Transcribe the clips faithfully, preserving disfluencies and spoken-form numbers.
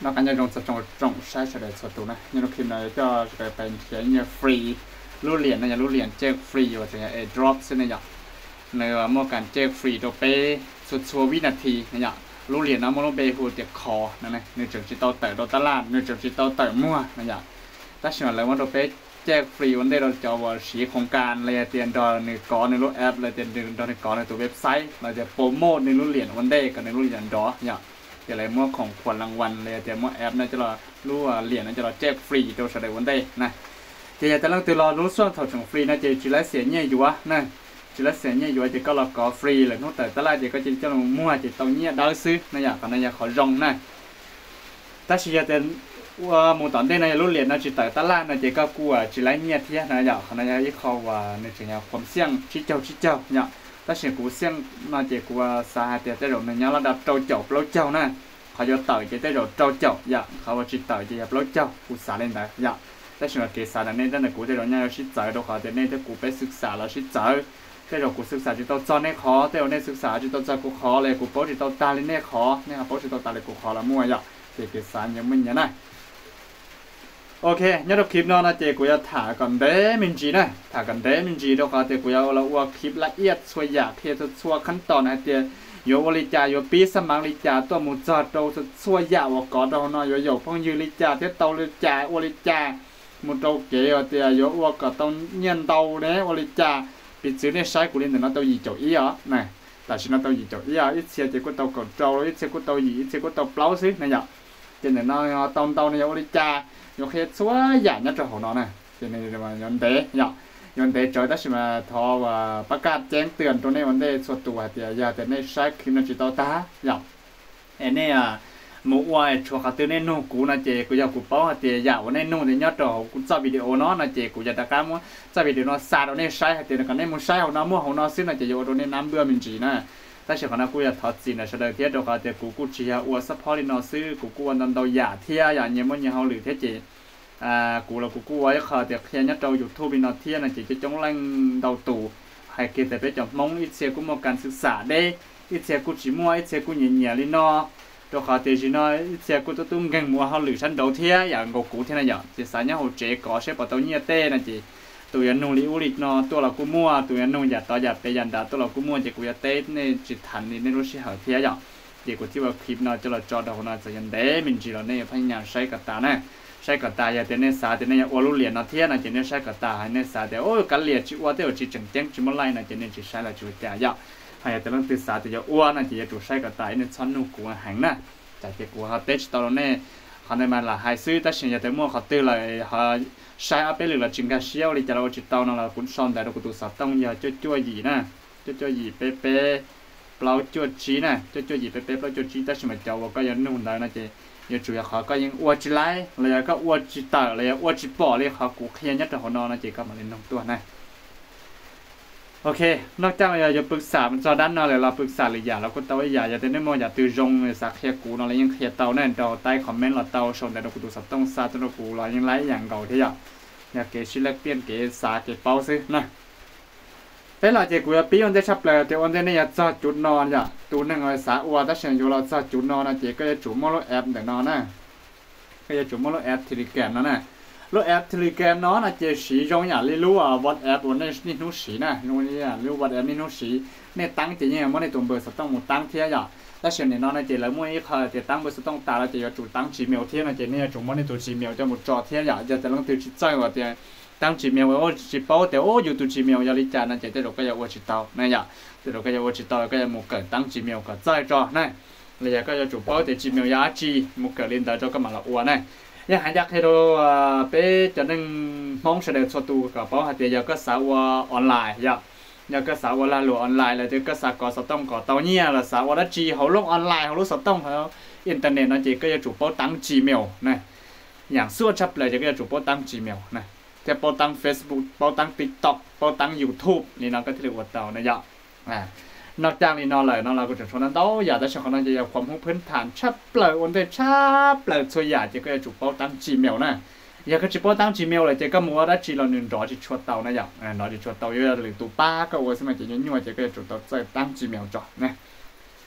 nó cái nhà trong trong trong sai sẽ để xuất tụ này nhưng nó khi này cho cáiเป็นcái nhà free รู้เหรียญนะอย่ารู้เหรียญแจกฟรีว่าจะไอ้ drop ซึ่งเนี่ยเนื้อมั่วกันแจกฟรีตัวเป้สุดชัววินาทีเนี่ยรู้เหรียญนะมั่วเป้หัวเตียคอนั่นเองเนื้อจุดจิตโตเต๋อตลาดเนื้อจุดจิตโตเต๋อมั่วเนี่ยถ้าเชื่อเลยว่าตัวเป้แจกฟรีวันนี้เราจะว่าสีโครงการเลยเตียนดอในก้อนในรูปแอปเลยเตียนดอในก้อนในตัวเว็บไซต์เราจะโปรโมทในรู้เหรียญวันนี้กับในรู้เหรียญดอเนี่ยจะอะไรมั่วของขวัญรางวัลเลยเตียนมั่วแอปนั่นจะเรารู้ว่าเหรียญนั่นจะเราแจกฟรีตัวเฉลี่ยวันนี้นะthì giờ ta đang từ lo lúc xuân thầu trồng free này chỉ chỉ lấy tiền nhẹ dùa nè chỉ lấy tiền nhẹ dùa chỉ có là có free là nó tới ta lại chỉ có chỉ cho nó mua chỉ tàu nhẹ đỡ xứ này giờ còn này giờ khó rong nè ta chỉ giờ tên một tuần đây này lúc liền nó chỉ tới ta lại nó chỉ có cua chỉ lấy nhẹ thế này giờ còn này giờ ít khó và này chỉ nhàความเสี่ยงchỉ châu chỉ châu nhở ta chỉ cúเสี่ยงnó chỉ cua xa thì tới rồi này nhớ là đặt trâu chậu lối châu nèเขาจะต่อยจะได้รถเจ้าเจ้าอย่าเขาว่าจิตต่อยจะยับรถเจ้ากูสาเล่นได้อย่าแต่ฉันว่าเกษาเนี่ยนั่นแหละกูได้รถเนี่ยชิดเจอตัวเขาแต่เนี่ยถ้ากูไปศึกษาแล้วชิดเจอแต่เรากูศึกษาจิตต่อจอเนี่ยขอแต่เราเนี่ยศึกษาจิตต่อจอกูขอเลยกูโป๊จิตต่อตาเลยเนี่ยขอเนี่ยครับโป๊จิตต่อตาเลยกูขอละมั่วอย่าเกษายังไม่ยังไงโอเคเนี่ยเราคลิปนอนนะเจกูจะถ่ายกันเด้มินจีนะถ่ายกันเด้มินจีตัวเขาแต่กูจะเอาละว่าคลิปละเอียดช่วยอยากเทียบช่วยขั้นตอนนะเจโยบริจาโยปีสมังริจาตัวมุจอดโตช่วยยาวก่อดอนอยโยพงยืริจาเทโตริจาอริจามุโตเกอเตียโยว่าก็ต้องเงียนโตเนี่ยอริจาปิดซื้อเนี่ยใช้กูเล่นแต่น่าตัวยีโจอีอ๋อนี่แต่ฉันน่าตัวยีโจอีอ๋ออีเสียเจ้ากูโตก่อนโจอีเสียกูโตยีอีเสียกูโตเปล่าซิเนี่ยเจนเนี่ยน้อยโตโตเนี่ยอริจาโยเคช่วยยาเนี่ยจะหัวนอนนะเจนเนี่ยมันยันเตะเนี่ยยันเตะจอยแต่ฉันมาทอว่าประกาศแจ้งเตือนตัวนี้วันเดย์ส่วนตัวเดียยาแต่ในใช้คลิปนั้นจิตตาตาอย่างเอ็นเนี่ยมูอวยชัวร์เขาตื่นในนู่กูนะเจกูอยากกูเป้าเดียอยากวันในนู่นในยอดต่อกูจับวิดีโอเนาะนะเจกูอยากตะการมั้งจับวิดีโอเนาะซาตัวนี้ใช้เดียกันในมึงใช้ของน้ำมั่วของน้ำซึ่งนะเจโยตัวนี้น้ำเบื่อมินจีนะแต่เชื่อเขานะกูอยากถอดจีนนะเฉลยเทียตัวเขาเดียกูกูเชียอวดซัพพอร์ตนอซื้อกูกูวันนั้นเราอยากเทียอย่างเงี้ยมันยังเขาหรือเทียเจอ่ากูเรากูกูไว้เขาเดี๋ยวเพียงยัดเราอยู่ทูบินอเทียนะจีจะจงแรงดาวตู่ให้เกิดแต่ไปจับมองอิเชียกูมาการศึกษาได้อิเชียกูจีมัวอิเชียกูเหนียวลินอตัวเขาเดี๋ยวจีน่าอิเชียกูตัวตุ้งเก่งมัวเขาหรือฉันดาวเทียอย่างกูกูเท่านั้นอย่างจีสายเนี่ยเขาเจ๊ก่อเชื่อปะตัวเนี่ยเต้นะจีตัวยันนุ่งลิอุลินอตัวเรากูมัวตัวยันนุ่งหยาดต่อหยาดไปยันดาตัวเรากูมัวจีกูยาเต้ในจิตทันนี่ในรู้สิหาเทียอย่างเดี๋ยวกูที่ว่าคลิปน่าจะเราจอดเราน่าจะยันเด้มินจีเราเนี่ยพยายามใช้กับตาเนี่ยใช้กับตาอย่าเดี๋ยวเนี่ยสาเดี๋ยวเนี่ยว่ารู้เหรียญนะเทียนะเดี๋ยวเนี่ยใช้กับตาให้เนี่ยสาเดี๋ยวโอ้การเหรียญจีว่าเดี๋ยวจีจังเจ้งจีมาไล่นะเดี๋ยวเนี่ยจีใช้ละจีแต่ยาให้เดี๋ยวต้องติดสาเดี๋ยวอ้วนนะเดี๋ยวจูใช้กับตาเนี่ยชั้นนุ่งกูแห้งนะแต่เดี๋ยวกูเขาเตะตอนนี้เขาในมันละหายซื้อแต่สิ่งอย่างเดี๋ยวมั่วเขาตื้อเลยเขาใช้เอาไปหรือละจิงกาเชี่ยวเลยจะเราจิตเตานั่นละคุณซ้อนแต่เรากูตัวสับต้องอย่าจ้วยๆหยีนะจ้วยๆหยีเป๊ะเป๊ะเปล่าจ้วยจีนะจ้วยๆหยีเป๊ะเป๊ะเปล่าจ้วยจีแต่สิ่งเจ้าว่าก็ยังนุ่งได้นะเจย主要เขาก็ยังอวดจีไล่เลยก็อวดจีต่อเลยอวดจีปอเลยเขากูเขียนยัดแต่หัวนอนนะเจ๊ก็มาเล่นน้องตัวนะโอเคนอกจากเราจะปรึกษามันจอด้านนอกเลยเราปรึกษาหรืออย่าเราก็เตาอย่าอย่าเต้นได้มั่วอย่าตื่นจงสักเขียกูนอนแล้วยังเขียเตาแน่นเตาใต้คอมเมนต์เราเตาชนแต่เรากูดูสับต้องซาตัวกูเรายังไล่อย่างเก่าที่อยากอยากเกชิเล็กเปลี่ยนเกสาเกเป้าซินะแต่เราเจกูจะปีวันจะชับเลยแต่วันนี้เนี่ยจะจุดนอนอย่าตัวนึงเอาสาวัวถ้าเชิญอยู่เราจะจุดนอนนะเจก็จะจุ่มมอลแอปแต่นอนนะก็จะจุ่มมอลแอปทีลิแกรมนั่นนะรถแอปทีลิแกรมนอนนะเจสีจงอย่างรู้อ่ะวัดแอปวันนี้นี่นู้สีนะนู้นี่อ่ะรู้วัดแอปนี่นู้สีเนี่ยตั้งเจเนี่ยมันในตัวเบอร์สต้องหมดตั้งเทียอย่าถ้าเชิญเนี่ยนอนนะเจแล้วมั่วอีกค่ะเจตั้งเบอร์สต้องตาแล้วเจจะจุดตั้งจีเมลเทียนะเจเนี่ยจุ่มมันในตัวจีเมลจะหมดจอเทียอย่าจะจะต้องตื่นใจว่าเจตั้งจีเมลว่าจีเป้าแต่โอ้อยู่ตัวจีเมลยาลิจานะเจแต่เราก็จะว่าจีเต้านั่นอย่าแต่เราก็จะว่าจีเต้าก็จะหมดเกิดตั้งจีเมลก็ใจจอนั่นเลยก็จะจุดเป้าแต่จีเมลยาจีหมดเกิดเล่นแต่เจ้าก็มาละอ้วนนั่นยังหาอยากให้เราไปจะนึงมองเสด็จสตูกับเป้าหาเดียวก็สาวออนไลน์อย่าอย่าก็สาวลาหลวออนไลน์เลยเดี๋ยวก็สาวก่อสต้องก่อเต้าเนี่ยละสาวดัชจีเขาลงออนไลน์เขาลงสต้องเขาอินเทอร์เน็ตนั่นเจก็จะจุดเป้าตั้งจีเมลนั่นอย่างส่วนชับเลยจะก็จะจุดเป้าตั้งจีเมลนั่นจะเป้าตั้ง Facebook เป้าตั้ง TikTok เป้าตั้ง YouTube นี่เราก็ที่เรียกว่าเต่านะยะอ่านอกจากนี้นอนเลยนอนเราก็จะชวนนั้นโตอยากจะชวนนั้นจะอยากความรู้พื้นฐานชับเปล่าวันเดียชับเปล่าช่วยอยากจะก็จะจุดเป้าตั้ง Gmail นะอยากก็จุดเป้าตั้ง Gmail เลยจะก็มัวได้จีเราหนึ่งรอจะชวนเต่านะยะอ่านอจะชวนเต่าเยอะหรือตัวป้าก็ว่าสมัยจะยุ่งๆจะก็จะจุดเต่าใจตั้ง Gmail จ่อนะโ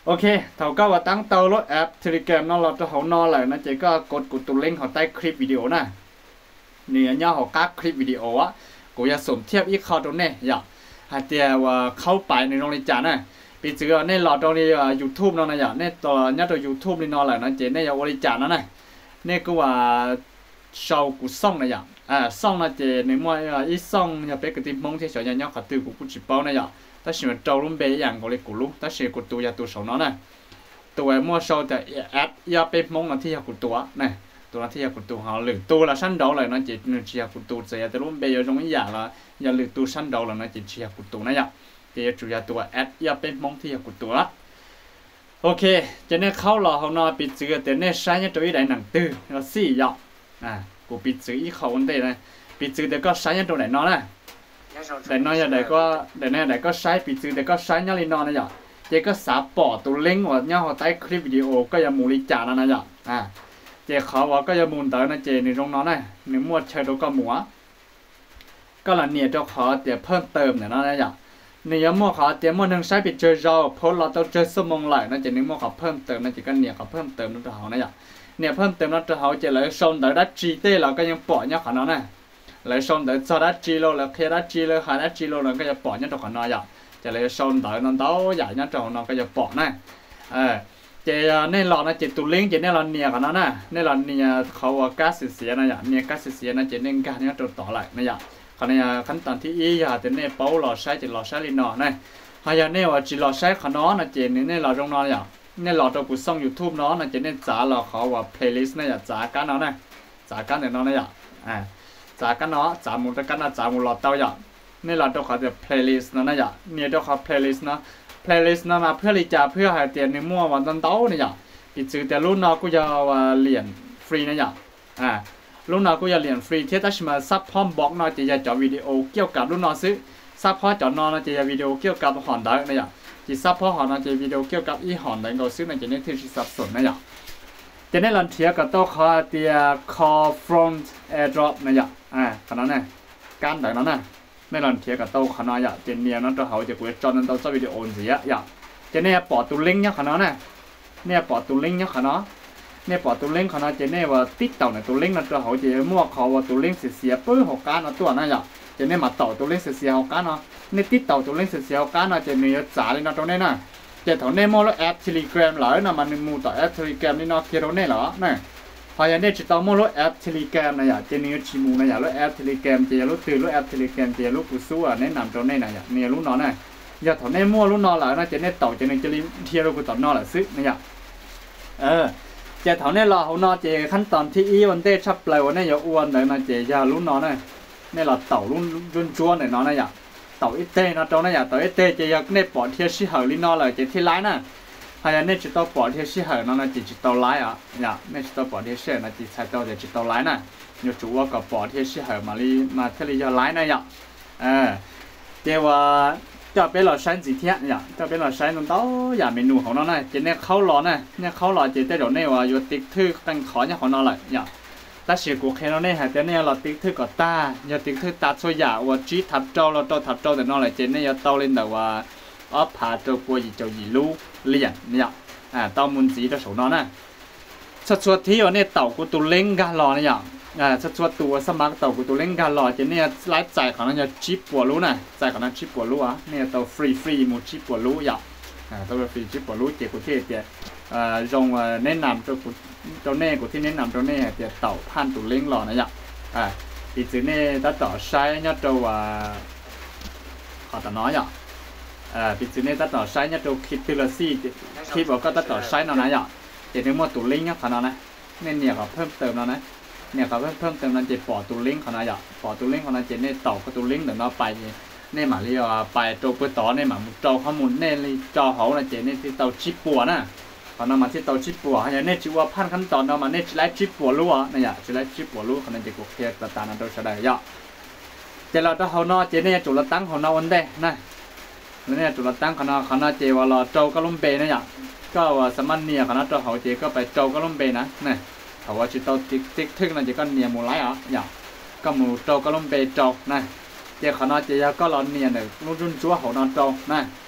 โอเคเท่าก็ว่าตั้งเตาลดแอป Telegram นั่นเราจะเขานอนเลยนะเจ๊ก็กดกดตัวเล่งเขาใต้คลิปวิดีโอนะเนี่ยย่อเขากราฟคลิปวิดีโออ่ะกูจะสมเทียบอีกเข้าตรงนี้อย่าหาเดียวว่าเข้าไปในโรงเรียนจานะปีเจอในหลอดตรงนี้ยูทูบนั่นนะอย่าในตัวเนี่ยตัวยูทูบนี่นอนเลยนะเจ๊ในยาวริจานะนะเนี่ยก็ว่าชาวกูซ่องนะอย่าอ่าซ่องนะเจ๊ในมั่วอีซ่องอย่าไปกระติมงที่เฉยๆเนี่ยเขาตื่นกูกูจีบเป้านะอย่าแต่สิ่งที่เราลุ่มเบย์อย่างก็เลยกูรู้แต่สิ่งกูตัวอย่าตัวสองนั่นนะตัวมั่วชาวแต่แอดอย่าไปมงนะที่อย่ากูตัวนะตัวที่อยากกุตัวเขาหรือตัวละชั้นดาวเลยนะจิตนึกเชียกุตัวเสียแต่รุ่นเบย์ตรงนี้อย่างละอย่าหรือตัวชั้นดาวเลยนะจิตเชียกุตัวนะอย่าเดี๋ยวจุดยาตัวแอดอย่าเป็นมองที่อยากกุตัวละโอเคจะเนี่ยเข้าหล่อเขานอนปิดเสือแต่เนี่ยใช้เนี่ยตัวอีไหนหนังตื้อเราสี่หยอกอ่ากูปิดเสืออีเขาวันเดียวนะปิดเสือแต่ก็ใช้เนี่ยตัวไหนนอนนะแต่นอนอย่างใดก็แต่เนี่ยใดก็ใช้ปิดเสือแต่ก็ใช้เนี่ยเลยนอนนะอย่าเจ๊ก็สาปอตัวเล้งว่าเนี่ยเขาใต้คลิปวิดีโอก็ยังมูลิจานะนะอย่าอ่าเจ้าเขาว่าก็จะมุนเตอนะเจในตรงนั้นนะในมวดเชดก็หมัวก็ละเนี่ยเจ้าเขาเดี๋ยวเพิ่มเติมเนี่ยนะเนี่ยเนี่ยมวดเขาเดี๋ยวมวดหนึ่งใช้ไปเจอเราเพราะเราต้องเจอสมองไหลนะเจในมวดเขาเพิ่มเติมนะเจก็เนี่ยเขาเพิ่มเติมนั่นตัวเขาเนี่ยเนี่ยเพิ่มเติมนั่นตัวเขาจะเลยส่งเตอดัชจีเต้เราก็ยังปล่อยเนี่ยเขาเนาะนะเลยส่งเตอจอดัชจีโลแล้วเคดัชจีเลยหาดัชจีโลเราก็จะปล่อยเนี่ยตัวเขาเนาะอย่างจะเลยส่งเตอนั่นเต้าใหญ่เนี่ยตัวเขาเนาะก็จะปล่อยนะเออเจในหลอดนะเจตุลิงเจในหลอดเนี่ยกันนะนะในหลอดเนี่ยเขาว่าก๊าซเสียนะอย่างเนี่ยก๊าซเสียนะเจในการเนี่ยตัวต่อไหลนะอย่างเขาเนี่ยขั้นตอนที่อีอย่าแต่เนี่ยเป้าหลอดใช้เจหลอดใช้ลินอนะหายาเนี่ยว่าจีหลอดใช้ขนอนะเจในในหลอดตรงนอนอย่างในหลอดตัวกูส่องยูทูบเนาะนะเจในจ๋าเราเขาว่า playlist นะอย่างจ๋ากันเนาะนะจ๋ากันเนี่ยเนาะนะอย่างอ่าจ๋ากันเนาะจ๋ามุดกันนะจ๋ามุดหลอดเต้าอย่างในหลอดตัวเขาจะ playlist นะนะอย่างเนี่ยตัวเขา playlist นะplaylist นะมาเพื่อรีจาเพื่อหาเตียนในมั่ววันต้นเต้าเนี่ยปิดซื้อแต่รุ่นน้องกูจะว่าเหรียญฟรีนะอย่างอ่ารุ่นน้องกูจะเหรียญฟรีที่ถ้ามาซับพร้อมบล็อกน้อยจะจะจอวิดีโอเกี่ยวกับรุ่นน้องซื้อซับพร้อมจอน้องจะจะวิดีโอเกี่ยวกับหอนได้นะอย่างที่ซับพร้อมหอนจะวิดีโอเกี่ยวกับอีหอนได้เราซื้อในจะเนี่ยที่สับสนนะอย่างจะเนี่ยลันเทียกับโต๊ะคอเตีย call front airdrop นะอย่างอ่าขนาดนั้นการแต่นั้นนะในหลังเทียกับโต๊ะขนาดอย่างเจนเนี่ยนั่นตัวเขาจะกูจะจอนั้นโต๊ะวิดีโอเสียอย่างเจนเนี่ยปอดตัวลิงเนี่ยขนาดนั้นเนี่ยปอดตัวลิงเนี่ยขนาดเนี่ยปอดตัวลิงขนาดเจนเนี่ยว่าติ๊กเต่าเนี่ยตัวลิงนั่นตัวเขาจะมั่วเขาว่าตัวลิงเสียปื้อหกการนั่นตัวนั่นอย่างเจนเนี่ยมาเต่าตัวลิงเสียหกการเนาะเนี่ยติ๊กเต่าตัวลิงเสียหกการเนาะเจนเนี่ยจ่าเลยนะตรงนี้นะเจนเขาเนี่ยมั่วแล้วแอป Telegram หลายนะมันมูต่อแอป Telegram นี่เนาะเกี่ยวเนี่ยเหรอเนี่ยพออย่างนี้จะต้องมั่วแล้วแอป Telegram นะอย่างเจนเนี่ยชิมูนะอย่างแล้วแอป Telegram เจนรู้ตื่นแล้วแอป Telegram เจนรู้กูสู้อ่ะแนะนำตรงนี้นะอย่างเนี่ยรู้นอนนะอย่าถอนเนี่ยมั่วรู้นอนหลายนะเจนเนี่ยเต่าเจนเนี่ยจะรีเทียรู้กูต่อนอนหลายซื้อนะอย่างเออเจ้าเท่านี้เราเขานอเจขั้นตอนที่อีวันเต้ชับเปลวเนี่ยอย่าอ้วนเลยนะเจยาลุ้นนอนเนี่ยเนี่ยเราเต่าลุ้นรุ่นจ้วนเนี่ยนอนนะอย่างเต่าอีเต้นะตรงนั้นอย่างเต่าอีเต้เจยาเนี่ยปอดเทียชิเหอลิ้นนอนเลยเจที่ไลน์นะหายเนี่ยจิตตัวปอดเทียชิเหอนอนนะจิตจิตตัวไลน์อ่ะอย่างเนี่ยจิตตัวปอดเทียชินะจิตใช้ตัวเจจิตตัวไลน์นะอยู่จู่ว่ากับปอดเทียชิเหอมาลีมาเทลียาไลน์นะอย่างเออเจว่าจะเป็นหลอดใช้สีเทียอย่างจะเป็นหลอดใช้ตรงโต๊ะอย่างเมนูของน้องนะเจเนี่ยเข้าหลอดนะเนี่ยเข้าหลอดเจได้เดี๋ยวเนี่ยว่าอยู่ติ๊กทึกตั้งขอเนี่ยของน้องเลยอย่างแต่เสียกูแค่น้องเนี่ยหายแต่เนี่ยเราติ๊กทึกกับตาอย่าติ๊กทึกตาช่วยอย่าว่าจีทับโจเราโตทับโจแต่น้องเลยเจเนี่ยอย่าโตเล่นแต่ว่าอ๋อผ่าตัวกลัวอีเจ้าหยีรู้เลี่ยนเนี่ยอ่าเต้ามุนสีตัวสองน้องนะสัดส่วนที่ว่าเนี่ยเต่ากูตัวเล้งกันรอเนี่ยอย่างอ่าสัดส่วนตัวสมัครเต่ากูตัวเล่นการหล่อเจเนี่ยไลฟ์จ่ายของนั้นจะชิปปัวรู้นะจ่ายของนั้นชิปปัวรู้อ่ะเนี่ยตัวฟรีฟรีมูชิปปัวรู้อย่างอ่าตัวฟรีชิปปัวรู้เจ้ากูเที่ยวเจ้าอ่าลงแนะนำตัวกูตัวเน่กูที่แนะนำตัวเน่เจ้าเต่าพันตัวเล่นหล่อนะอย่างอ่าอีจื้อเน่ตัดต่อใช้เนี่ยตัวว่าขอต่อน้อยอย่างอ่าอีจื้อเน่ตัดต่อใช้เนี่ยตัวคิดตัวละสี่คิดบอกก็ตัดต่อใช้นอนนะอย่างเจ้าเนี่ยมัวตัวเล่นเนี่ยขนาดนั้นเนี่ยเนี่ยก็เพิ่มเติมแล้วนะเนี่ยเขาเพิ่มเพิ่มเติมนั่นเจปอตัวลิงเขานะอย่าปอตัวลิงเขานะเจเนี่ยต่อกับตัวลิงเดี๋ยวเราไปเนี่ยหมาเรียกไปตัวเปิดต่อเนี่ยหมาจอข้อมูลเนี่ยจอเขานะเจเนี่ยที่เตาชิปปัวนะเขานำมาที่เตาชิปปัวอย่างเนี่ยชื่อว่าพันขั้นตอนเรามาเนี่ยชิไลชิปปัวรู้อ่ะเนี่ยอย่าชิไลชิปปัวรู้เขาเนี่ยจะกูเคลียร์ตานั้นโดยเฉลี่ยย่อเจเราต้องเขาเนาะเจเนี่ยจุดละตั้งเขาเนาะวันเด้นะแล้วเนี่ยจุดละตั้งเขาเนาะเขาเนาะเจว่าเราโจก็ล้มเบนะอย่าก็ว่าสมัยเนี่ยเขาเนาะตัวเขาเจก็ไปโจก็ล้มเบนะเนี่ยเขาว่าจิตโตติ๊กติ๊กทึกนั่นจะก็เนียมูไลอ่ะอย่างก็มูโตก็ล้มเบโจนะเจ้าขนาดเจ้าก็ร้อนเนียนเลยรุ่นรุ่นชัวเขานอนโจนะ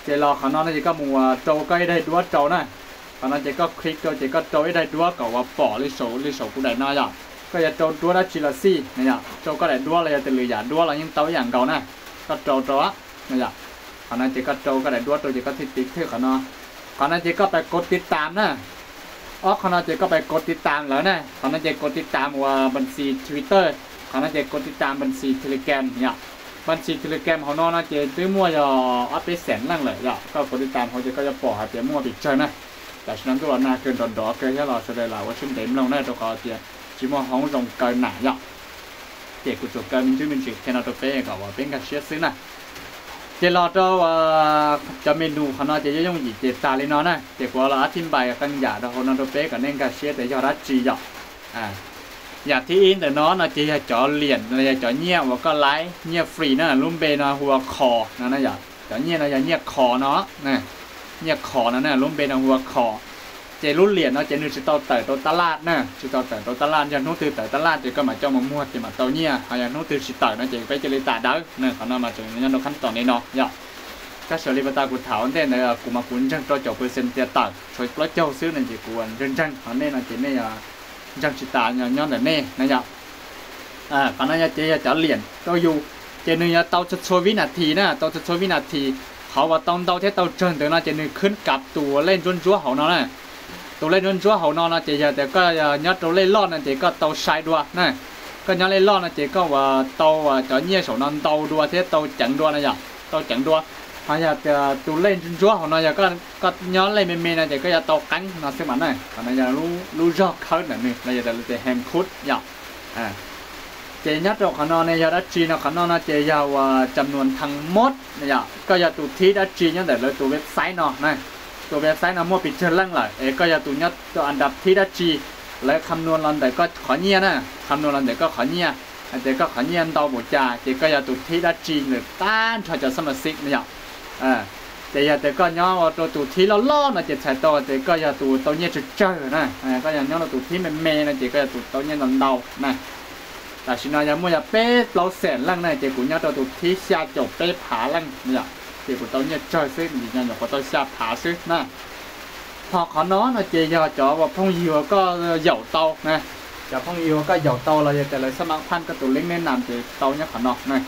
chỉ lo khả năng nó chỉ có mùa trâu cây đây đúa trâu này khả năng chỉ có click cho chỉ có trâu đây đúa cậu và bỏ lấy số lấy số của đại nó vậy cái giờ trâu đúa đó chỉ là si này nhá trâu có đại đúa là từ lười giả đúa là những tàu dạng cầu này có trâu trâu á này nhá khả năng chỉ có trâu cái đại đúa trâu chỉ có thịt thịt thôi khả năng khả năng chỉ cóไปกดติดตามนะอ๋อขณะจะก็ไปกดติดตามแล้วนะขณะจะกดติดตามว่าบัญชี Twitter ขณะจะกดติดตามบัญชี Telegram เนี่ยบัญชี Telegram เขานอนนะเจตื้อมั่วจะอัพไปแสนล่างเลยอ่ะก็กดติดตามเขาจะก็จะปล่อยให้เจมั่วปิดเชิญนะแต่ฉะนั้นตัวน่าเกินดอนดอเกินที่เราแสดงว่าชิ้นเต็มลงได้ตัวก็เจชิมว่าห้องรงเกินหนาอ่ะเจกูจบเกินมันชื่อมันชื่อแค่นั้นตัวเป้ก็ว่าเป็นการเชื่อซื้อนะเจรอเจ้าจะเมนูเขาเนาะจะย่งหยิบเจตาเลยเนาะนะเจกว่าเราอธิบายกันอย่าเราคนนั้นตัวเป๊กกับเน่งกาเชียแต่ยอดรัดจีหยอกอ่าอยากที่อินแต่เนาะเราจะจ่อเหรียญเราจะจ่อเงี้ยว่าก็ไลฟ์เงี้ยฟรีนั่นลุ่มเบนหัวคอนั่นนะอยากจ่อเงี้ยเราจะเงี้ยคอเนาะนี่เงี้ยคอนั่นน่ะลุ่มเบนหัวคอเจรุ่นเหรียญเนาะเจนึกจะต่อเต๋อตัวตลาดนะจะต่อเต๋อตัวตลาดจะนู้นตื่นเต๋อตลาดเจก็มาเจ้ามามั่วเจมาเต๋อเงี้ยเขาอย่างนู้นตื่นสิเต๋อนะเจไปเจริญตาได้เนี่ยเขานำมาจากนี้เราขั้นตอนนี้เนาะอยากก็เฉลี่ยตากูถาวนั่นเนี่ยกูมาคุ้นจังตัวจบเปอร์เซ็นต์เตียตัดช่วยปลดเจ้าซื้อนั่นจีกูอันจังจังเขาเนี่ยนะจีเนี่ยจังจิตาเนี่ยย้อนแต่เนี่ยนะจ๊ะอ่าเขาเนี่ยจีจะเหรียญตัวอยู่เจเนี่ยเตาจะช่วยวินาทีนะเตาจะช่วยวินาทีเขาว่าต้องเตาที่เตาเจนแต่นะเจเนี่ยขึ้นกับตัวเล่นจนจั่วเขาเนาะนะตัวเล่นจนจั่วเขาเนาะนะจีแต่ก็ย้อนตัวเล่นรอดนั่นจีก็เตาใช้ด้วยนะก็ย้อนเล่นรอดนั่นจีก็ว่าเตาว่าจะเนี่ยสองนั่นเตาด้วยที่เตาจังด้วยนะจ๊ะเตาจังด้วยhọ giờ tụ lên trên chúa họ nói giờ có có nhớ lên mềm mềm này thì có giờ tàu cánh nó sẽ bắn này còn bây giờ lu lu gió khơi này mình bây giờ là để hem khút giờ à chế nhất rồi họ nói này giờ đã chi nó họ nói là chế giờจำนวน ทั้งหมดnày giờ có giờ tụ thi đã chi nhớ để lấy tụ website nó này tụ website nó mua bị chơi lăng lại ấy có giờ tụ nhất tụอันดับที่ได้chi lấy คำนวณlần để có khó nhia nè คำนวณlần để có khó nhia để có khó nhia đau một trà thì có giờ tụ thi đã chi được tan cho cho sắp xích này giờ àแต่อย่าแต่ก็ย้อนว่าตัวตัวที่เราล่อนะจะใช้ตัวแต่ก็อย่าตัวตัวเนี้ยจะเจอนะอ่าก็อย่าย้อนตัวที่มันเมย์นะจะก็อย่าตัวตัวเนี้ยนอนเดานะแต่ชินอยามัวอย่าเป๊ะเราแสนล่างนะจะกูย้อนตัวตัวที่ชาจบเป๊ะผาล่างเนี่ยจะกูตัวเนี้ยเจอซึ่งมีอย่างอย่างตัวชาผาซึ่งนะพอเขาน้อนะจะอย่าจ่อว่าพงยิวก็เหย่าเตานะจะพงยิวก็เหย่าเตาเราจะแต่เลยสมัครพันก็ตัวเล็กแนะนำจะเตาเนี้ยเขาน้อนะ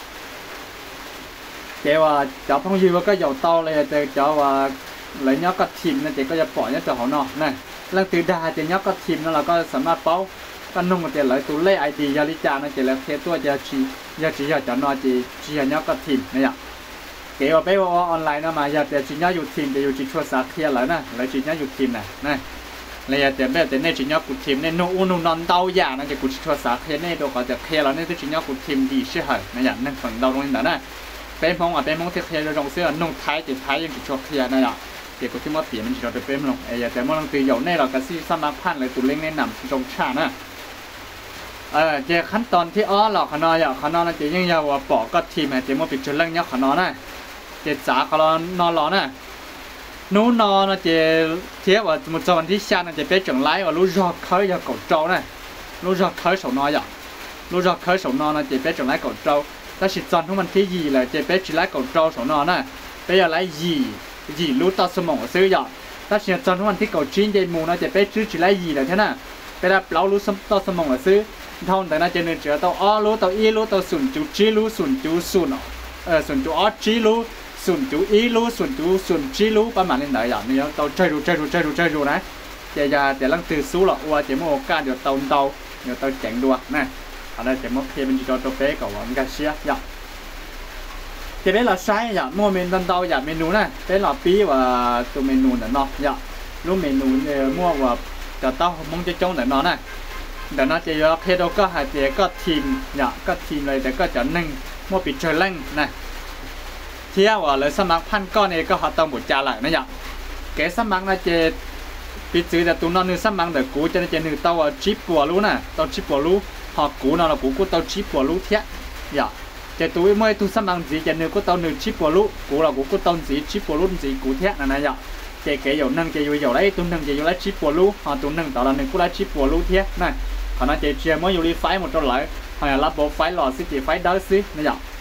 เจ้าว่าเจ้าพงยีว่าก็เหย่าเตาเลยแต่เจ้าว่าเลยเนาะก็ทีมนั่นเจ้าก็จะปล่อยเนี่ยเจ้าของเนาะนั่นเรื่องตื่นดาเจ้าเนาะก็ทีมนั่นเราก็สามารถเป้าก็นุ่งกันเจ้าเลยตัวเล่ไอดียาลิจานั่นเจ้าแล้วเทตัวจะชียาชียาจะนอจีชีเนาะก็ทีมเนี่ยเกี่ยวกับไปว่าออนไลน์นะมาอยากแต่ชีเนาะอยู่ทีมแต่อยู่จีชัวสาเทียเลยนะเลยชีเนาะอยู่ทีมน่ะนั่นเลยแต่แบบแต่เนี่ยชีเนาะกูทีมเนี่ยนู่นนู่นนอนเตาหยานั่นจะกูชัวสาเทียเนี่ยตัวก็จะเทียแล้วเนี่ยชีเนาะกูทีมดีใช่ไหมนั่นอย่างนั่นฝั่งเราตรงนี้นะเป็นมองอ่ะเป็นมองที่เคลียร์ลงเสื้อนุ่งไทยติดไทยยังติดชกเคลียร์นะอ่ะเกี่ยวกับที่มันเปลี่ยนมันจะเป็นลงไอ้ยาแต่เมื่อลงตีเหย่าแน่เราก็ซี่สมัครพันเลยตุเล้งแนะนำตรงชานะเออเจ้าขั้นตอนที่อ้อหลอกขนอยอ่ะขนอนั่นเจ้ายังยาวว่าปอกก็ทีมเจ้ามันปิดจนเรื่องยักษ์ขนอน่ะเจ้าจ๋าขนอนอนหล่อน่ะนู้นอนนะเจ้าเทียบว่ามุดวันที่ชาน่ะเจ้าเป็นจังไรว่ารู้รอเขาอยากกดโจน่ะรู้รอเขาสองนอยอ่ะรู้รอเขาสองนอน่ะเจ้าเป็นจังไรกดโจแต่สิจอนทุกมันที่ยีเลยเจเป็ดจิไลกับโจสองนอน่ะเป็นอะไรยียีรู้ต่อสมองซื้อหยอดแต่สิจอนทุกมันที่กับจีนเจมูนะเจเป็ดซื้อจิไลยีเลยเท่านั้นเป็นแบบเรารู้ต่อสมองซื้อเท่าแต่น่าจะเนื้อเจอตัวอ้อรู้ตัวอีรู้ตัวศูนย์จุดจีรู้ศูนย์จุดศูนย์เออศูนย์จุดอ้อจีรู้ศูนย์จุดอีรู้ศูนย์จุดศูนย์จีรู้ประมาณนี้ไหนอย่างนี้ตัวใจรู้ใจรู้ใจรู้ใจรู้นะเจียาแต่ลังตื่นสู้หรอกว่าเจมูโอกาสเดี๋ยวเตาเตาเดี๋ยวเตาแข็งดัวนะอันนั้นจะมั่วเพลเป็นจีโร่ตัวเป๊กกับวันกันเชียร์อย่างจะเป็นเราใช้อย่างมั่วเมนูเตาอย่างเมนูนะเป็นเราปีว่าตัวเมนูเนี่ยเนาะอย่างรู้เมนูเนี่ยมั่วว่าจะเต้ามงจะจงเนี่ยเนาะนะเดี๋ยวน่าจะยกเคโดก็หาเจก็ทีมอย่างก็ทีมเลยแต่ก็จะนึ่งมั่วปิดเชลเล่งนะเที่ยวว่าเลยสมัครพันก้อนเองก็หาต้องบุญจ่าหลักนะอย่างแกสมัครนะเจปิดซื้อแต่ตัวนอนนึงสมัครแต่กูจะจะนึงเต้าชิปปัวรู้นะเต้าชิปปัวรู้หอกกูนอนกูกูเต้าชิปปัวรู้เที่ยอย่างจะตัวเมื่อตัวสมังสีจะเนื้อก็เต้าเนื้อชิปปัวรู้กูเรากูก็เต้าสีชิปปัวรู้สีกูเที่ยนั่นนะอย่างเจ๊เก๋อยู่นั่งเจ๊อยู่อยู่ไรตัวนั่งเจ๊อยู่ไรชิปปัวรู้หอตัวนั่งต่อละหนึ่งกูไรชิปปัวรู้เที่ยนั่นขณะเจ๊เชียร์เมื่ออยู่รีไฟหมดตัวไหลหอยรับโบไฟหล่อสิเจ๊ไฟดาวสินั่นอย่าง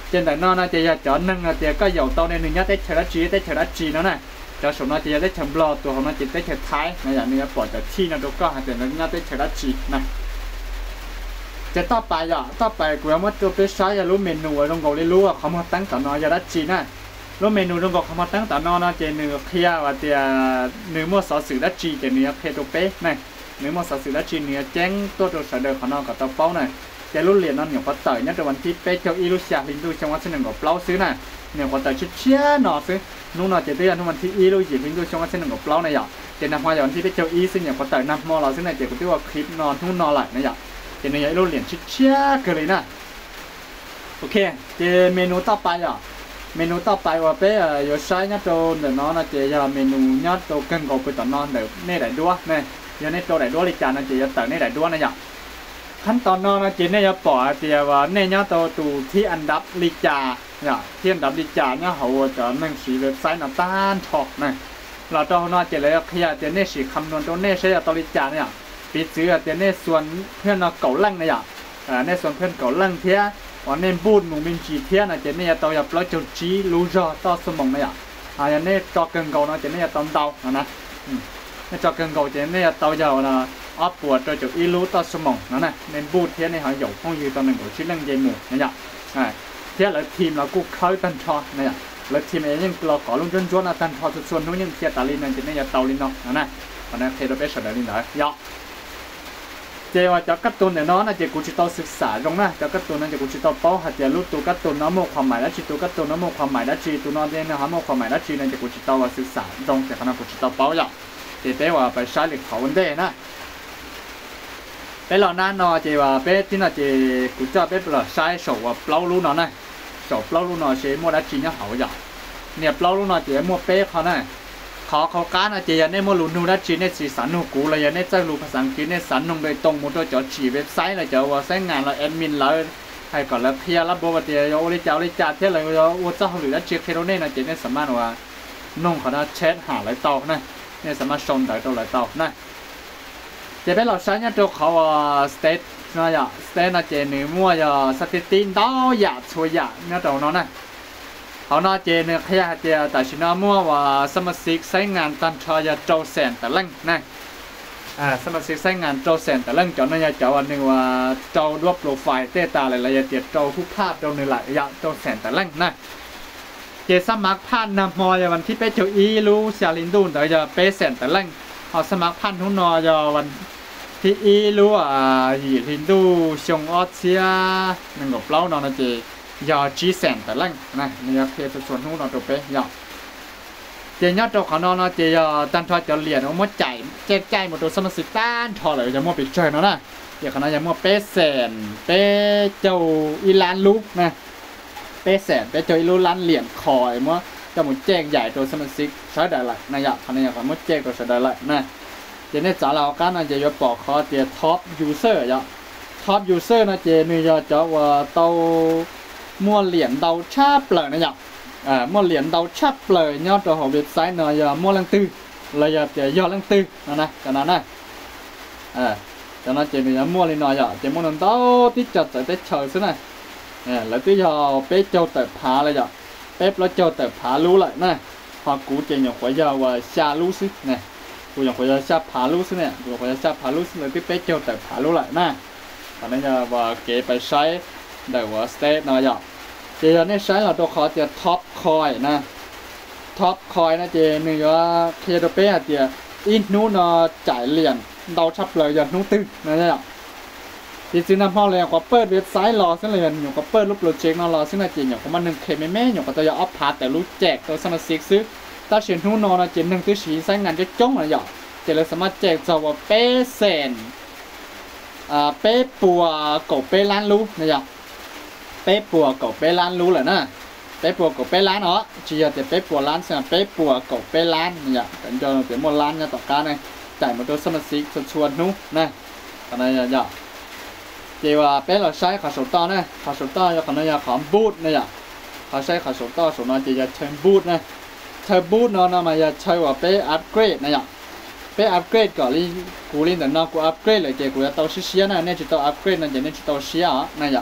trên đại nó nó chỉ cho nâng là chỉ có dầu tàu nên mình nhớ tới chờ đất chi tới chờ đất chi nó này cho số nó chỉ tới chờ blo tụi họ nó chỉ tới chờ thái này là mình bỏ cho chi nó đâu có hay là nó nhớ tới chờ đất chi nàyจะต่อไปอ่ะต่อไปกูยังไม่ตัวไปใช้ยารู้เมนูตรงกเลยรู้ว่าเขามาตั้งแต่นอนยาดัชชีนะรู้เมนูตรงกเขามาตั้งแต่นอนนะเจเนื้อเคี่ยวว่าเดียเนื้อมั่วซอสสื่อดัชชีเจเนื้อเพตัวเป๊ะนี่เนื้อมั่วซอสสื่อดัชชีเนื้อแจ้งตัวตัวเสด็จของนอนกับตัวเป้าเนี่ยเจรู้เรียนนอนอย่างพอเตยเนี่ยแต่วันที่เป๊ะเจ้าอีลูเซียลินดูจังหวัดเสนอกับเปล่าซื้อน่ะเนี่ยพอเตยชิดเชี่ยหนอซื้อนู่นนอเจเตี้ยนู่นวันที่อีลูยิลินดูจังหวัดเสนอกับเปล่าเนี่ยเจนำมาจากวันที่เป๊ะเจ้าอีซึ่งอย่างพอเตยนำมอเราซึ่งในเจกูที่ว่าคลิปนอนทุ่งนอนไหลเนี่ยเจนเนี่ยเราเรียนชิดเชี่ยกันเลยนะโอเคเจเมนูต่อไปอ่ะเมนูต่อไปว่าเป๊ะอยู่ใช้เนี่ยตัวเดี๋ยวน้องนะเจจะเมนูเนี่ยตัวเก่งกว่าไปต่อนอนเดี๋ยวเนี่ยได้ด้วยเนี่ยยังเนี่ยตัวได้ด้วยลิจานะเจจะเติมเนี่ยได้ด้วยนะอย่างขั้นตอนนอนนะเจเนี่ยจะปล่อยเจว่าเนี่ยเนี่ยตัวตัวที่อันดับลิจาเนี่ยที่อันดับลิจาเนี่ยเขาจะนั่งสีเว็บไซต์น้ำตาลช็อกเนี่ยเราต้องนอนเจเลยขยะเจเนี่ยสีคำนวณตัวเนี่ยใช้ตัวลิจาเนี่ยปีซื้อเจเนี่ยส่วนเพื่อนเราเก่าลั่งเนี่ยอ่าในส่วนเพื่อนเก่าลั่งเทียวันนี้บูดหนูมินจีเทียนะเจเนี่ยตัวอย่าปล่อยจุดจีรู้จอต่อสมองเนี่ยอ่าอย่างนี้จอเกินเก่านะเจเนี่ยตอนเตานะนะในจอเกินเก่าเจเนี่ยตัวอย่านะอัพปวดตัวจุดอีรู้ต่อสมองนั่นน่ะในบูดเทียในหางหยกห้องยืนตอนหนึ่งของชิ้นเรื่องเยมูเนี่ยอ่าเทียแล้วทีมเรากู้เข้าตันทอเนี่ยแล้วทีมเองยังเราขอลงจนจวนนะตันทอส่วนนู้นยังเทียตาลินนั่นเจเนี่ยเตาลินเนาะนั่นน่ะตอนนั้นเทโรเบสเดลินเลยยอเจว่าจะกัดตุนเนี่ยน้องนะเจกูจิตศึกษาตรงนะจะกัดตุนนั่นเจกูจิตเป้าหัดเจรู้ตัวกัดตุนน้ำโมความหมายและจิตตัวกัดตุนน้ำโมความหมายและจิตตัวนอนเจนะฮะโมความหมายและจิตนั่นเจกูจิตว่าศึกษาตรงแต่ขณะกูจิตเป้าอย่างเจเต้ว่าไปใช้เหล็กเขาวันเด้นะเป็นหล่อหน้านอเจว่าเป็นที่น่าเจกูจะเป็นหล่อใช้โฉว่าเปล่ารู้นอนะโฉเปล่ารู้นอเชมัวและจิตเนี่ยเขาอย่างเนี่ยเปล่ารู้นอเจมัวเป๊ะเขาเนี่ยขอเขาการอาจจะยันในโมลูนูดัชชีในสีสันหูกูเลยยันในเจ้าลูภาษาอังกฤษในสันนงโดยตรงมุดจอฉีเว็บไซต์เลยจะว่าใช้งานเราแอดมินเราให้ก่อนแล้วเพียรับบัวเดียวโอริจ่าโอริจ่าเท่าไรว่าเจ้าหรือดัชชีเคโรเน่นะจะในสามารถว่านุ่งเขาได้แชทหาหลายต่อนะในสามารถชมได้ตัวหลายต่อนะจะเป็นเราใช้เนี่ยตัวเขาว่าสเตทนะอย่าสเตทนะเจนี่มั่วอย่าสถิติดาวอย่าช่วยอย่าเนี่ยตัวน้องนะเขาหน้าเจเนี่ยขยะเจแต่ชินามั่วว่าสมาชิกใช้งานตันชอยาโจแสนแต่เล่งนะอ่าสมาชิกใช้งานโจแสนแต่เล่งจอนเนี่ยจะวันหนึ่งว่าโจรวบโปรไฟล์เตตาอะไรละเอียดโจผู้ภาพโจในหลายอย่างโจแสนแต่เล่งนะเจสมัครผ่านนำมอยวันที่เปโจอีรู้เสียลินดูนแต่จะเปแสนแต่เล่งเอาสมัครผ่านทุนนอยวันที่อีรู้อ่าหีลินดูชงออสเซียหนึ่งกับเล่านอนเจยาจีแสนแต่ลังนะเนี่ยเพื่อส่วนหูเราตัวเป๊ะยาเจียตัวเขานอนเจียตันทอจะเหรียญเอาหมดใจเจ๊ใจหมดตัวสมาชิกตันทอเลยจะมั่วปิดเฉยเนาะนะเดี๋ยวเขาน่าจะมั่วเป๊ะแสนเป๊ะเจ้าอีลานลุกนะเป๊ะแสนเป๊ะเจ้าอีลูลานเหรียญคอยมั่วจะหมดแจ้งใหญ่ตัวสมาชิกใช้ได้เลยนะยาเขาเนี่ยเขามั่วแจ้งตัวใช้ได้เลยนะเจียเนี่ยจ๋าเราการน่าจะยกปอกคอเจียท็อปยูเซอร์ยาท็อปยูเซอร์นะเจียเนี่ยจะว่าเตามัวเหรียญดาวชาเปล่านะจ๊ะอ่ามัวเหรียญดาวชาเปล่ายอดตัวของเว็บไซต์เนาะอย่ามัวลังตื้อเลยอย่าจะยอดลังตื้อนะนะจากนั้นนะอ่าจากนั้นเจนี่อย่ามัวเลยเนาะอย่าเจมัวนั่นดาวที่จัดใส่เตะเฉยซะนะเออแล้วที่ยอเป๊ะโจเตะผาเลยจ้ะเป๊ะแล้วโจเตะผารู้เลยนะพอกูเจอย่างหัวยาวว่าชารู้ซิเนี่ยกูอย่างหัวยาวชาผารู้ซิเนี่ยกูหัวยาวชาผารู้ซิเลยที่เป๊ะโจเตะผารู้เลยนะตอนนั้นจะว่าเก๋ไปใช้ได้ว่าสเตทนะจ๊ะเจเนี่ยใช้เราตัวขอเจท็อปคอยนะท็อปคอยนะเจนี่ว่าเคโดเป้เจอินนู้นจ่ายเหรียญดาวชับเลยอย่างนู้นตึ้งนะจ๊ะที่จริงนะพ่อเลยก็เปิดเว็บไซต์รอซึ่งเลยอยู่ก็เปิดรูปโปรเจกต์นรอซึ่งนะเจอย่างประมาณหนึ่งเคไม่แม่อย่างก็ตัวอยากอัพพาแต่รู้แจกตัวสมาชิกซื้อถ้าเฉียนนู้นนอนนะเจหนึ่งตัวสีใช้งานจะจ้องนะจ๊ะเจเลยสามารถแจกจะว่าเป้เซนอ่าเป้ปัวกบเป้ล้านรู้นะจ๊ะเป๊ะปัวกับเป๊ะล้านรู้เลยนะเป๊ะปัวกับเป๊ะล้านเนาะจีจะเป๊ะปัวล้านเสียเป๊ะปัวกับเป๊ะล้านเนี่ยเป็นจนเป๊ะหมดล้านเนี่ยต่อการเนี่ยจ่ายมาตัวสมาชิกชวนนู้นะตอนนี้เนี่ยเจีว่าเป๊ะเราใช้ขาสุดต่อเนี่ยขาสุดต่อจะขนาดเนี่ยของบูทเนี่ยเขาใช้ขาสุดต่อส่วนนั้นจีจะเชิญบูทนะเชิญบูทเนาะนะมันจะใช้ว่าเป๊ะอัปเกรดเนี่ยเป๊ะอัปเกรดก่อนลิกูลินแต่นอกกูอัปเกรดเลยเจีกูจะต้องเชียร์นะเนี่ยจะต้องอัปเกรดนั่นจะเนี่ยจะต้องเชียร์เนี่ย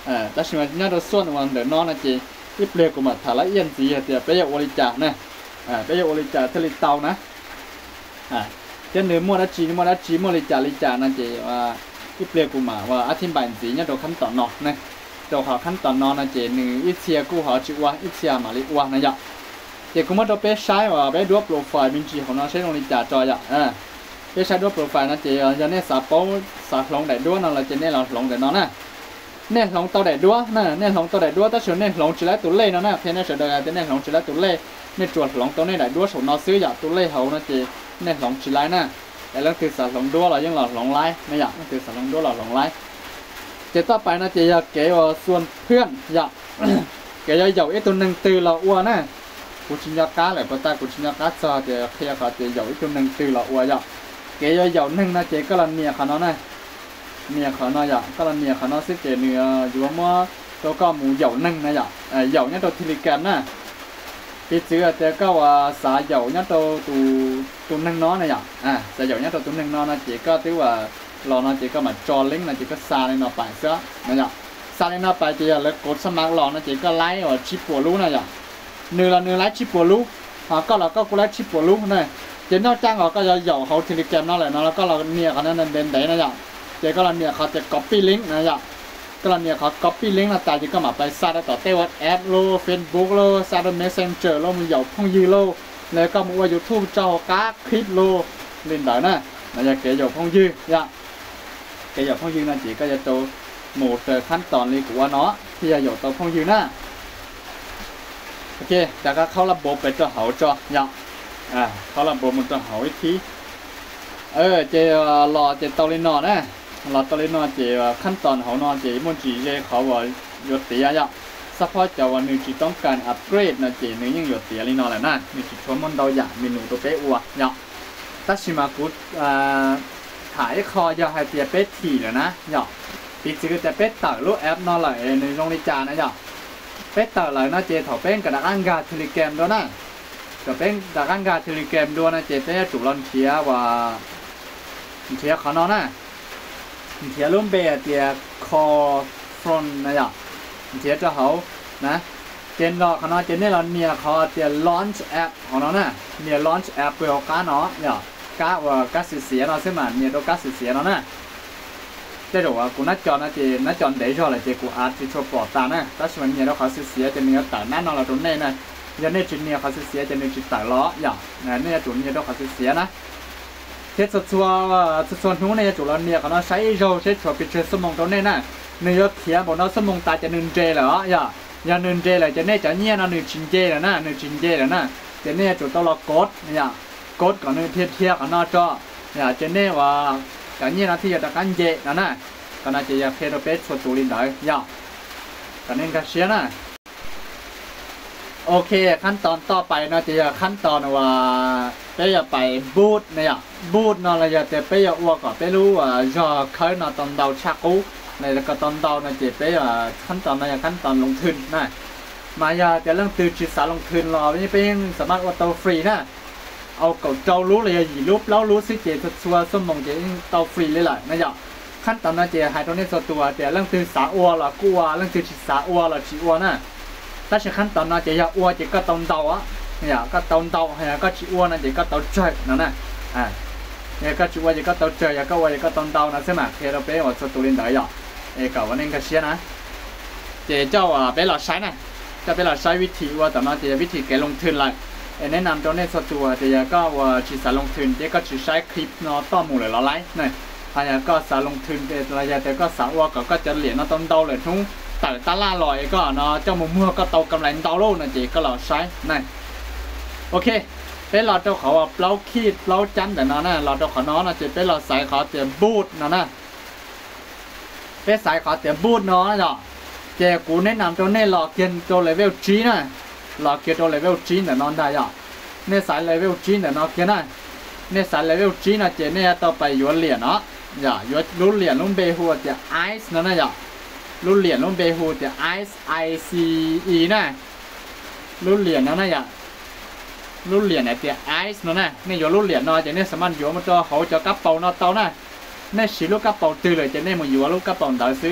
อ่าแต่สิ่งนี้เราส่วนวันเดินนอนนะจีอีเปลือกกูมาถ่ายละเอียดสีเดียวไปยังบริจาคนะอ่าไปยังบริจาคทะเลเตานะอ่าเจ้าเนื้อมัวละจีมัวละจีมัวบริจาคบริจาคนั่นจีว่าอีเปลือกกูมาว่าอธิบายสีเนี่ยเราขั้นตอนนอกนะเราขอขั้นตอนนอนนะจีหนึ่งอีเชียกูขอชื่อว่าอีเชียมาลิว่านะจ๊ะเจ้ากูมาเราไปใช้ว่าไปดูโปรไฟล์บินจีของเราใช้บริจาคจอยอ่ะอ่าไปใช้ดูโปรไฟล์นะจีจะเนี่ยสาป้องสาลงได้ด้วยนั่นเราจะเนี่ยเราลงได้นอนนะเนี่ยลงตัวได้ด้วยนะเนี่ยลงตัวได้ด้วยแต่ส่วนเนี่ยลงจีแล้วตัวเล่นะนะเพียงแต่เฉยๆแต่เนี่ยลงจีแล้วตัวเล่เนี่ยจวดลงตัวเนี่ยได้ด้วยส่วนเราซื้ออยากตัวเล่เขานะจีเนี่ยลงจีแล้วนะแต่แล้วคือสาลงด้วยเรายังหลอดลงไล่ไม่อยากนั่นคือสาลงด้วยหลอดลงไล่เจ้าต่อไปนะจีอยากเกี่ยวส่วนเพื่อนอยากเกี่ยวอยู่ไอ้ตัวหนึ่งตื่นเราอ้วนนะกูชินยากาเลยเพราะแต่กูชินยากาซอเจ้าเพียก็เจ้าอยู่ไอ้ตัวหนึ่งตื่นเราอ้วนอยากเกี่ยวอยู่หนึ่งนะเจ้าก็ลันเมียเขาเนาะนะเมียเขาเนาะอยากก็ลันเมียเขาเนาะซึ่งเจ้าเนื้ออยู่ว่ามั่วตัวก็หมูอยู่หนึ่งนะอยากเอ่ออยู่เนี่ยตัวทีลิแกนนะพี่ซื้อเจ้าก็ว่าสายอยู่เนี่ยตัวตัวตัวหนึ่งน้อยนะอยากอ่าสายอยู่เนี่ยตัวตัวหนึ่งน้อยนะเจ้าก็ถือว่าเรานะเจ้าก็มาจอลิงนะเจ้าก็ซาเลยเนาะไปเสียนะอยากซาเลยเนาะไปเจ้าแล้วกดสมัครเรานะเจ้าก็ไล่ว่าชิปปัวรู้นะอยากเนื้อละเนื้อไล่ชิปปัวรู้อ่าก็เราก็กูไล่ชิปปัวรู้นะเจ้านอกจ้างเราก็จะอยู่เขาทีลิแกนนั่นแหละเนาะแล้วก็เราเนี่ยเขานั้นเด่นเด่นนะอยากเจ้าก็เราเนี่ยเขาจะ copy link นะอยากก็เราเนี่ยเขา copy link นะแต่เจ้าก็มาไปซาได้ต่อเต้ว่าแอปโล Facebook โลซาได้ Messenger โลมีอยู่พงยืโลแล้วก็มีว่า YouTube เจ้าก้าคลิปโลเล่นได้นะนะอยากเกี่ยวพงยือยากเกี่ยวพงยืนะจีก็จะโตหมู่เจอขั้นตอนเลยกูว่าเนาะที่จะอยู่ตัวพงยืนะโอเคจากก็เข้าระบบไปตัวเขาจ่ออยากอ่าเข้าระบบมันตัวเขาอีกทีเออเจรอเจตอลินอนะรอตอลินอเจขั้นตอนเขานอนเจมันจีเจเขาว่ายศเตียอยากเฉพาะจะวันหนึ่งจีต้องการอัปเกรดนะเจนึงยังยศเตียลินอแหละนะมีจีชวนมันเราอยากเมนูตัวเป๊ะอัวอยากตัดชิมากุดอ่าถ่ายคอยาให้เตียเป๊ะถี่เลยนะอยากปีจีก็จะเป๊ะต่างรูปแอปนอนเลยในโรงเรียนนะอยากเป๊ะต่างเลยนะเจถอดเป็นกระดาษอังกาเทเลแกรมด้วยนะจะเป็นกระดาษอังกาเทเลแกรมด้วยนะเจเป็นจุดร้อนเชียว่าเชียเขาเนาะนะเชียรุ่มเบียเตียคอฟรอนนะอยากเชียจะเขานะเจนเราเขาเนาะเจนนี่เราเนี่ยเขาเตีย launch app ของเราเนี่ยเนี่ย launch app เพื่อการเนาะอยากก้าว่าก้าเสียเนาะใช่ไหมเนี่ยตัวก้าเสียเนาะนะเจ้าว่ากูนัดจอนะเจนัดจอนเดี๋ยวชอบเลยเจกูอาร์ติโชว์ปลอดตานะถ้าส่วนเนี่ยเราเขาเสียจะเนี่ยแต่นั่นเราตรงนี้นะยันเนี่ยจุดเนี่ยเขาเสียจะเนี่ยจุดแต่ล้ออย่างนะเนี่ยจุดเนี่ยเราเขาเสียนะเทสชัวส่วนนู้นเนี่ยจุดเราเนี่ยเขาใช้โจใช้ชัวปิดเชื้อสมองตรงนี้นะเนี่ยเขียนบอกเราสมองตาจะหนึ่งเจเหรออย่าอย่าหนึ่งเจเลยจะเนี่ยจะเนี่ยเราหนึ่งชินเจแล้วนะหนึ่งชินเจแล้วนะจะเนี่ยจุดต้องเรากดเนี่ยกดก่อนเนี่ยเทียบเทียบกันนอกจอเนี่ยจะเนี่ยว่าการเนี่ยนะที่จะการเจนะนะก็น่าจะอยากเพลย์เป็นส่วนตัวลินได้ย่าการนี้ก็เชียนะโอเคขั้นตอนต่อไปนะจะขั้นตอนว่าไปอยากไปบูธเนี่ยบูธนอนอะไรจะไปอยากอ้วกก็ไปรู้ว่าจะเคยนอนตอนเดาชักกู้ในแล้วก็ตอนเดานะจะไปขั้นตอนนะขั้นตอนลงทุนนะมาอยากจะเรื่องตื่นจิตสาลงทุนรอไม่เป็นสามารถว่าเตาฟรีนะเอาเก่าเจ้ารู้เลยหยีรูปแล้วรู้สิเจตสัวสมองเจเตาฟรีเลยแหละนะอยากขั้นตอนนั้นเจหายตรงนี้ส่วนตัวแต่เรื่องตื่นสาอัวหรอกัวเรื่องตื่นจิตสาอัวหรอจีอัวนะถ้าใช้ขั้นตอนนั้นเจอยากอัวเจก็ตอนเดาอ่ะเนี่ยก็ตอนเดาเนี่ยก็จีอัวนั่นเจก็ตอนเจนั่นน่ะอ่าเนี่ยก็จีอัวเจก็ตอนเจอยากก็อัวเจก็ตอนเดานะใช่ไหมเฮเราเป็นว่าส่วนตัวเรียนได้ยอเออก็วันนี้ก็เชียนะเจเจ้าอ่ะเป็นหลักใช้นะจะเป็นหลักใช้วิธีว่าแต่มาเจวิธีแกลงทุนเลยแนะนำตรงนี้ส่วนตัวเจก็ว่าจิตสาลงทุนเจก็จะใช้คลิปเนาะต่อหมู่เลยเราไลฟ์เนี่ยพายาก็สาลงทุนเป็นระยะแต่ก็สาวก็ก็จะเหรียญเนาะต้นเดาเลยทุกแต่ตลาดลอยก็เนาะเจ้าหมูเมื่อก็เตากำไรเตาโลนะเจก็เราใช้นั่นโอเคเป็นเราเจ้าเขาว่าเปล่าขีดเปล่าจันแต่เนาะนะเราเจ้าเขาเนาะนะเจเป็นเราใส่เขาเตรียมบูทนะนะเป็นสายเขาเตรียมบูทเนาะเนาะเจกูแนะนำตัวนี้หลอกเกียนตัวเลเวลจีนะหลอกเกียนตัวเลเวลจีแต่นอนได้อ่ะเนี่ยสายเลเวลจีแต่นอนเกียนนะเนี่ยสายเลเวลจีนะเจเนี่ยต่อไปอยู่เหรียญเนาะอย่าอยู่รุ่นเหรียญรุ่นเบหัวจะไอซ์นั่นนะอย่ารุ่นเหรียญรุ่นเบหัวจะไอซ์ไอซีอีนะรุ่นเหรียญนั่นนะอย่ารุ่นเหรียญเนี่ยจะไอซ์นั่นนะเนี่ยอยู่รุ่นเหรียญเนาะจะเนี่ยสามารถอยู่มันจะเขาจะกระเป๋าเนาะเตานะเนี่ยสีลูกกระเป๋าตื้อเลยจะเนี่ยมันอยู่ลูกกระเป๋าเตาซื้อ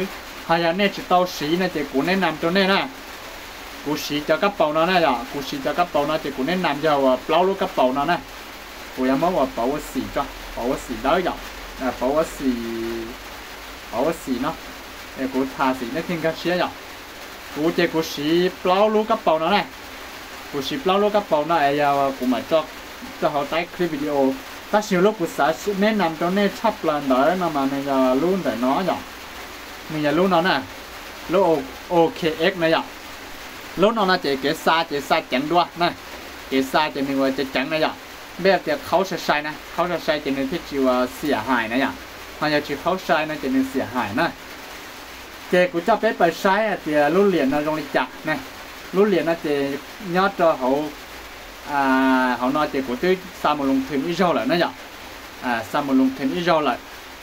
hay là nên chỉ tao xí này thì cũng nên làm cho nên nè cú xí cho các bầu nó nè giờ cú xí cho các bầu nó thì cũng nên làm cho bao lúc các bầu nó nè cú em mới vào bầu xí cho bầu xí đó giờ à bầu xí bầu xí nó để cú thà xí nó thêm cái xí giờ cú chơi cú xí bao lúc các bầu nó nè cú xí bao lúc các bầu nó ấy giờ cú mà cho cho họ tải clip video ta xíu lúc cú xả nên làm cho nên chắp lần đó nó mà mình giờ luôn để nó giờ mình giờ luôn nó nè lúc ok x này giờ lúc nó là chỉ cái xa chỉ xa chẳng đua này cái xa chỉ mình gọi chỉ chẳng này giờ bây giờ thìเขาsẽ sai nèเขาsẽ sai chỉ mình thích chịuเสียหายนะgiờ họ giờ chỉเขาsai nè chỉ mìnhเสียหายnè chỉ cũng cho béไปsai thì lúc liền nó trong lịch chặt nè lúc liền nó chỉ nhớ cho họ à họ nói chỉ của tôi sao một lùng thuyền ít rồi lại nó giờ à sao một lùng thuyền ít rồi lại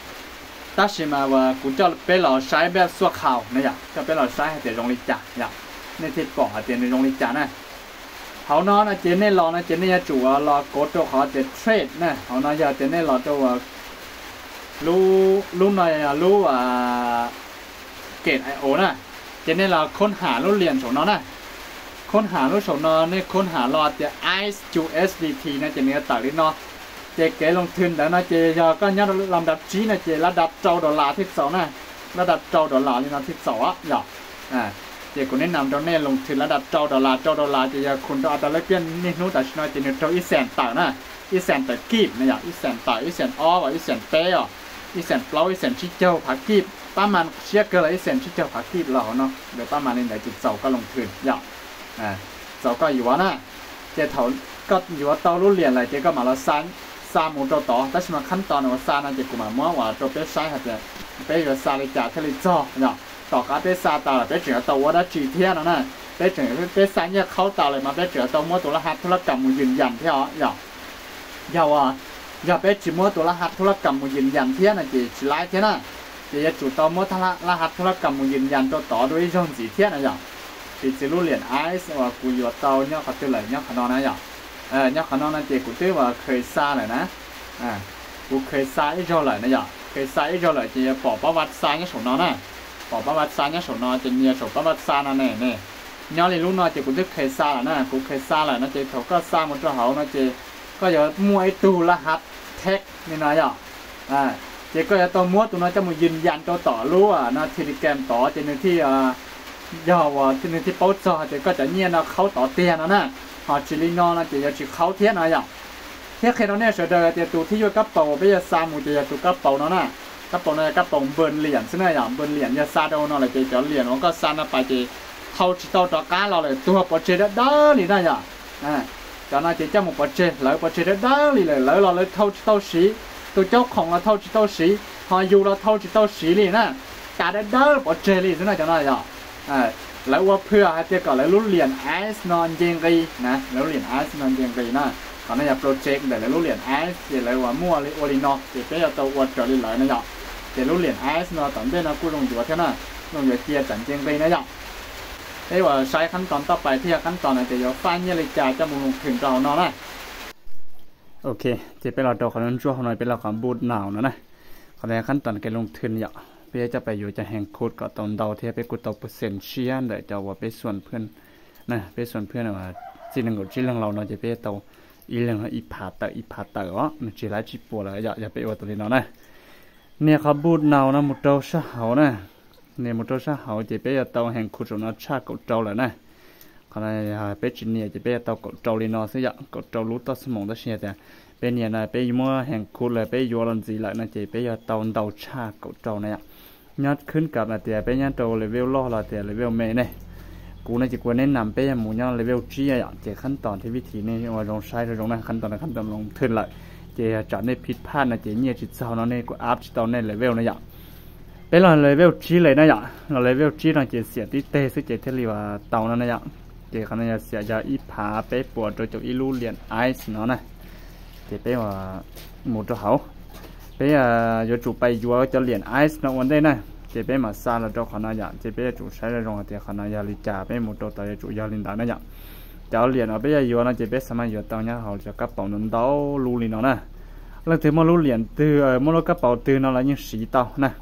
ta chỉ mà và cũng cho bé lò sai bé xua khảo này giờ cho bé lò sai thì trong lịch chặt giờ nên thịt cỏ tiềnในโรงลิจานะเขาเนาะนะเจนในรอนะเจนในจู่รอโกโจเขาจะเทรดนะเขาเนาะจะเจนในรอตัวรู้รู้หน่อยรู้อ่าเกตไอโอนะเจนในรอค้นหารู้เรียนของเนาะนะค้นหารู้ของเนาะนี่ค้นหารอจะ ไอ เอส ยู เอส ดี ที นะเจนในต่างลิ้นเนาะเจเก๋ลงทุนแล้วนะเจก็ยัดลำดับชี้นะเจระดับเจ้าดอลลาร์ที่สองนะระดับเจ้าดอลลาร์นี่นะที่สองอ่ะอย่าอ่าเจ้าคนแนะนำเราแน่ลงทุนระดับเจ้าดอลลาร์เจ้าดอลลาร์จะคุณต้องเอาแต่ละเพี้ยนนี่นู้นแต่ชนะจะเนี่ยเราอีแสนต่างนะอีแสนแต่กีบนะอย่างอีแสนต่างอีแสนอ้ออีแสนเป้ออีแสนเปล่าอีแสนชิเจ้าผักกีบป้ามันเชี่ยเกินเลยอีแสนชิเจ้าผักกีบเราเนาะเดี๋ยวป้ามันนี่ไหนจุดเสาก็ลงทุนอย่างอ่าเสาก็อยู่วะนะเจ้าเถาก็อยู่ว่าเตาลุ้นเรียนอะไรเจ้าก็มาละซันซาหมูตัวต่อแต่สมัยขั้นตอนว่าซานั่นจะกูมาม้วนว่าตัวเป้ใช้หัดเจ้าเป้ก็ซาเลยจ่าทะเลจ่ออย่างต่อการเป้ซาตาเป้เจือตัวว่าได้จีเทียนนะเป้เจือเป้ซาเนี่ยเข้าตาเลยมาเป้เจือตัวม้วนตัวรหัสธุรกรรมมือยืนยันเท่าอย่างอย่าว่าอย่าเป้จีม้วนตัวรหัสธุรกรรมมือยืนยันเทียนนะจีจีไลท์เทียนนะจีจะจุดตัวม้วนทรหัสธุรกรรมมือยืนยันตัวต่อด้วยช่องจีเทียนนะอย่างจีจีรู้เหรียญไอซ์ว่ากูอยู่ตัวเนี่ยเขาตัวไหนเนี่ยขนอนนะอย่างเออเนี่ยขนอนนั่นจีกูตัวว่าเคยซาเลยนะอ่ากูเคยซาอีกเท่าไหร่นะอย่างเคยซาอีกเท่าไหร่จีปอบประวัติซาเนี่ยสมน้องนะปอบประวัติซาเนี่ยสมน้องจีเนี่ยสมประวัติซานั่นเองเนี่ยย้อนเลยรู้น้อยจีกูตัวเคยซาแล้วนะกูเคยซาแล้วนะจีเขาก็ซาหมดตัวเขานะจีก็อย่ามวยตูรหัสเทคนี่นะอย่างอ่าจีก็อย่าตัวม้วนตัวนั้นจะมายืนยันตัวต่อรู้อ่ะนะทีดีแกมต่อจีในที่อ่าย่อว่าที่ในที่โป๊ะจอจีก็จะเนี่ยนะเขาต่อเตียนนะนะหอจิลินอนะจีจะจีเขาเทียนนะอย่างเทียนเคยเราเนี่ยเสด็จจีตัวที่อยู่กับเป่าไปจะซามูจีจะตัวกับเป่าเนาะนะกับเป่าเนี่ยกับเป่าเบิร์นเหรียญซึ่งเนี่ยอย่างเบิร์นเหรียญจะซาโดนอะไรจีจะเหรียญมันก็ซานะไปจีเขาจีตัวต่อการเราเลยตัวปอเจได้ด้นี่นะอย่างอ่าตอนนั้นจีจะมุปอเจเลยปอเจได้ด้เลยเลยเลยเราเลยเท่าจีตัวสีตัวเจ้าของเราเท่าจีตัวสีหออยู่เราเท่าจีตัวสีเลยนะการได้ด้ปอเจเลยซึ่งเนี่ยจะนั่นอย่างอ่าแล้วว่าเพื่อให้เจ้าก่อนแล้วรุ่นเรียนไอซ์นอนเจงรีนะแล้วเรียนไอซ์นอนเจงรีนะตอนนั้นจะโปรเจกต์แต่แล้วรุ่นเรียนไอซ์เดี๋ยวเลยว่ามั่วเลยโอริโนเดี๋ยวไปเอาตัววัดจอดเลยนะจ๊ะเดี๋ยวรุ่นเรียนไอซ์นอนตอนเดินนะกูลงอยู่ว่าเท่านั้นลงอยู่เจียจันเจงรีนะจ๊ะไอ้ว่าใช้ขั้นตอนต่อไปที่ขั้นตอนนั้นจะยกฟันยี่เลยจ่ายจะมุงถึงเราเนาะนะโอเคจะไปเราตัวคนนั้นช่วยเขาหน่อยเป็นเราความบูดหนาวนะนะเขาในขั้นตอนการลงทุนอย่างเพื่อจะไปอยู่จะแห่งโคตรก็ตอนเดาเทียไปกูตกเปอร์เซ็นต์เชียนเลยจะว่าไปส่วนเพื่อนนะไปส่วนเพื่อนว่าจีนหนึ่งกับจีนเรื่องเราเนาะจะไปเตาอีเรื่องอีผาเตออีผาเตออ๋อมันจีไรจีปัวเลยอย่าอย่าไปว่าตัวนี้เนาะนะเนี่ยเขาบูดหนาวนะมุดเตาชาเขานะเนี่ยมุดเตาชาเขาจะไปเตาแห่งโคตรเนาะชาเกาเจ้าเลยนะเขาในไปจีนเนี่ยจะไปเตาเกาเจ้าเลยเนาะซึ่งอย่างเกาเจ้ารู้ต่อสมองต่อเชียแต่เป็นเนี่ยนะไปมั่วแห่งโคตรเลยไปยัวลันจีเลยนะจะไปเตาเตาชาเกาเจ้าเนี่ยยัดขึ้นกับนะแต่ไปยัดตัวเลเวลล่อละแต่เลเวลเมย์เนี่ยกูน่าจะควรแนะนำไปยังหมู่ยัดเลเวลจีอย่างเจขั้นตอนที่วิธีนี้ว่าลงใช้หรือลงนะขั้นตอนขั้นตอนลงทุนเลยเจจัดในผิดพลาดนะเจเนี่ยจิตเศร้าเนาะเนี่ยกูอัพจิตเอาในเลเวลนะอย่างไปลองเลเวลจีเลยนะอย่างเราเลเวลจีเราเจเสียที่เตะซึ่งเจเทลีว่าเตานั่นนะอย่างเจขณะเสียยาอีผาไปปวดโดยจากอีลูเลียนไอซ์เนาะนะเจไปว่าหมู่ตัวเขาไปอ่าอยู่จู่ไปอยู่จะเลียนไอซ์เนาะวันได้นะเจ็บไปมาซาแล้วเจ้าขณะอย่างเจ็บไปจู่ใช้ในโรงเรียนขณะยาลิจ่าไปหมดตัวแต่จู่ยาลินดานะอย่างเจ้าเรียนเอาไปอยู่นะเจ็บไปสมัยอยู่ตอนนี้เขาจะกระเป๋าหนุนเต้าลูลินเนาะนะแล้วถึงมาลูเรียนตื่นเอ่อมาลูกระเป๋าตื่นเนาะแล้วยังสีเต้านะ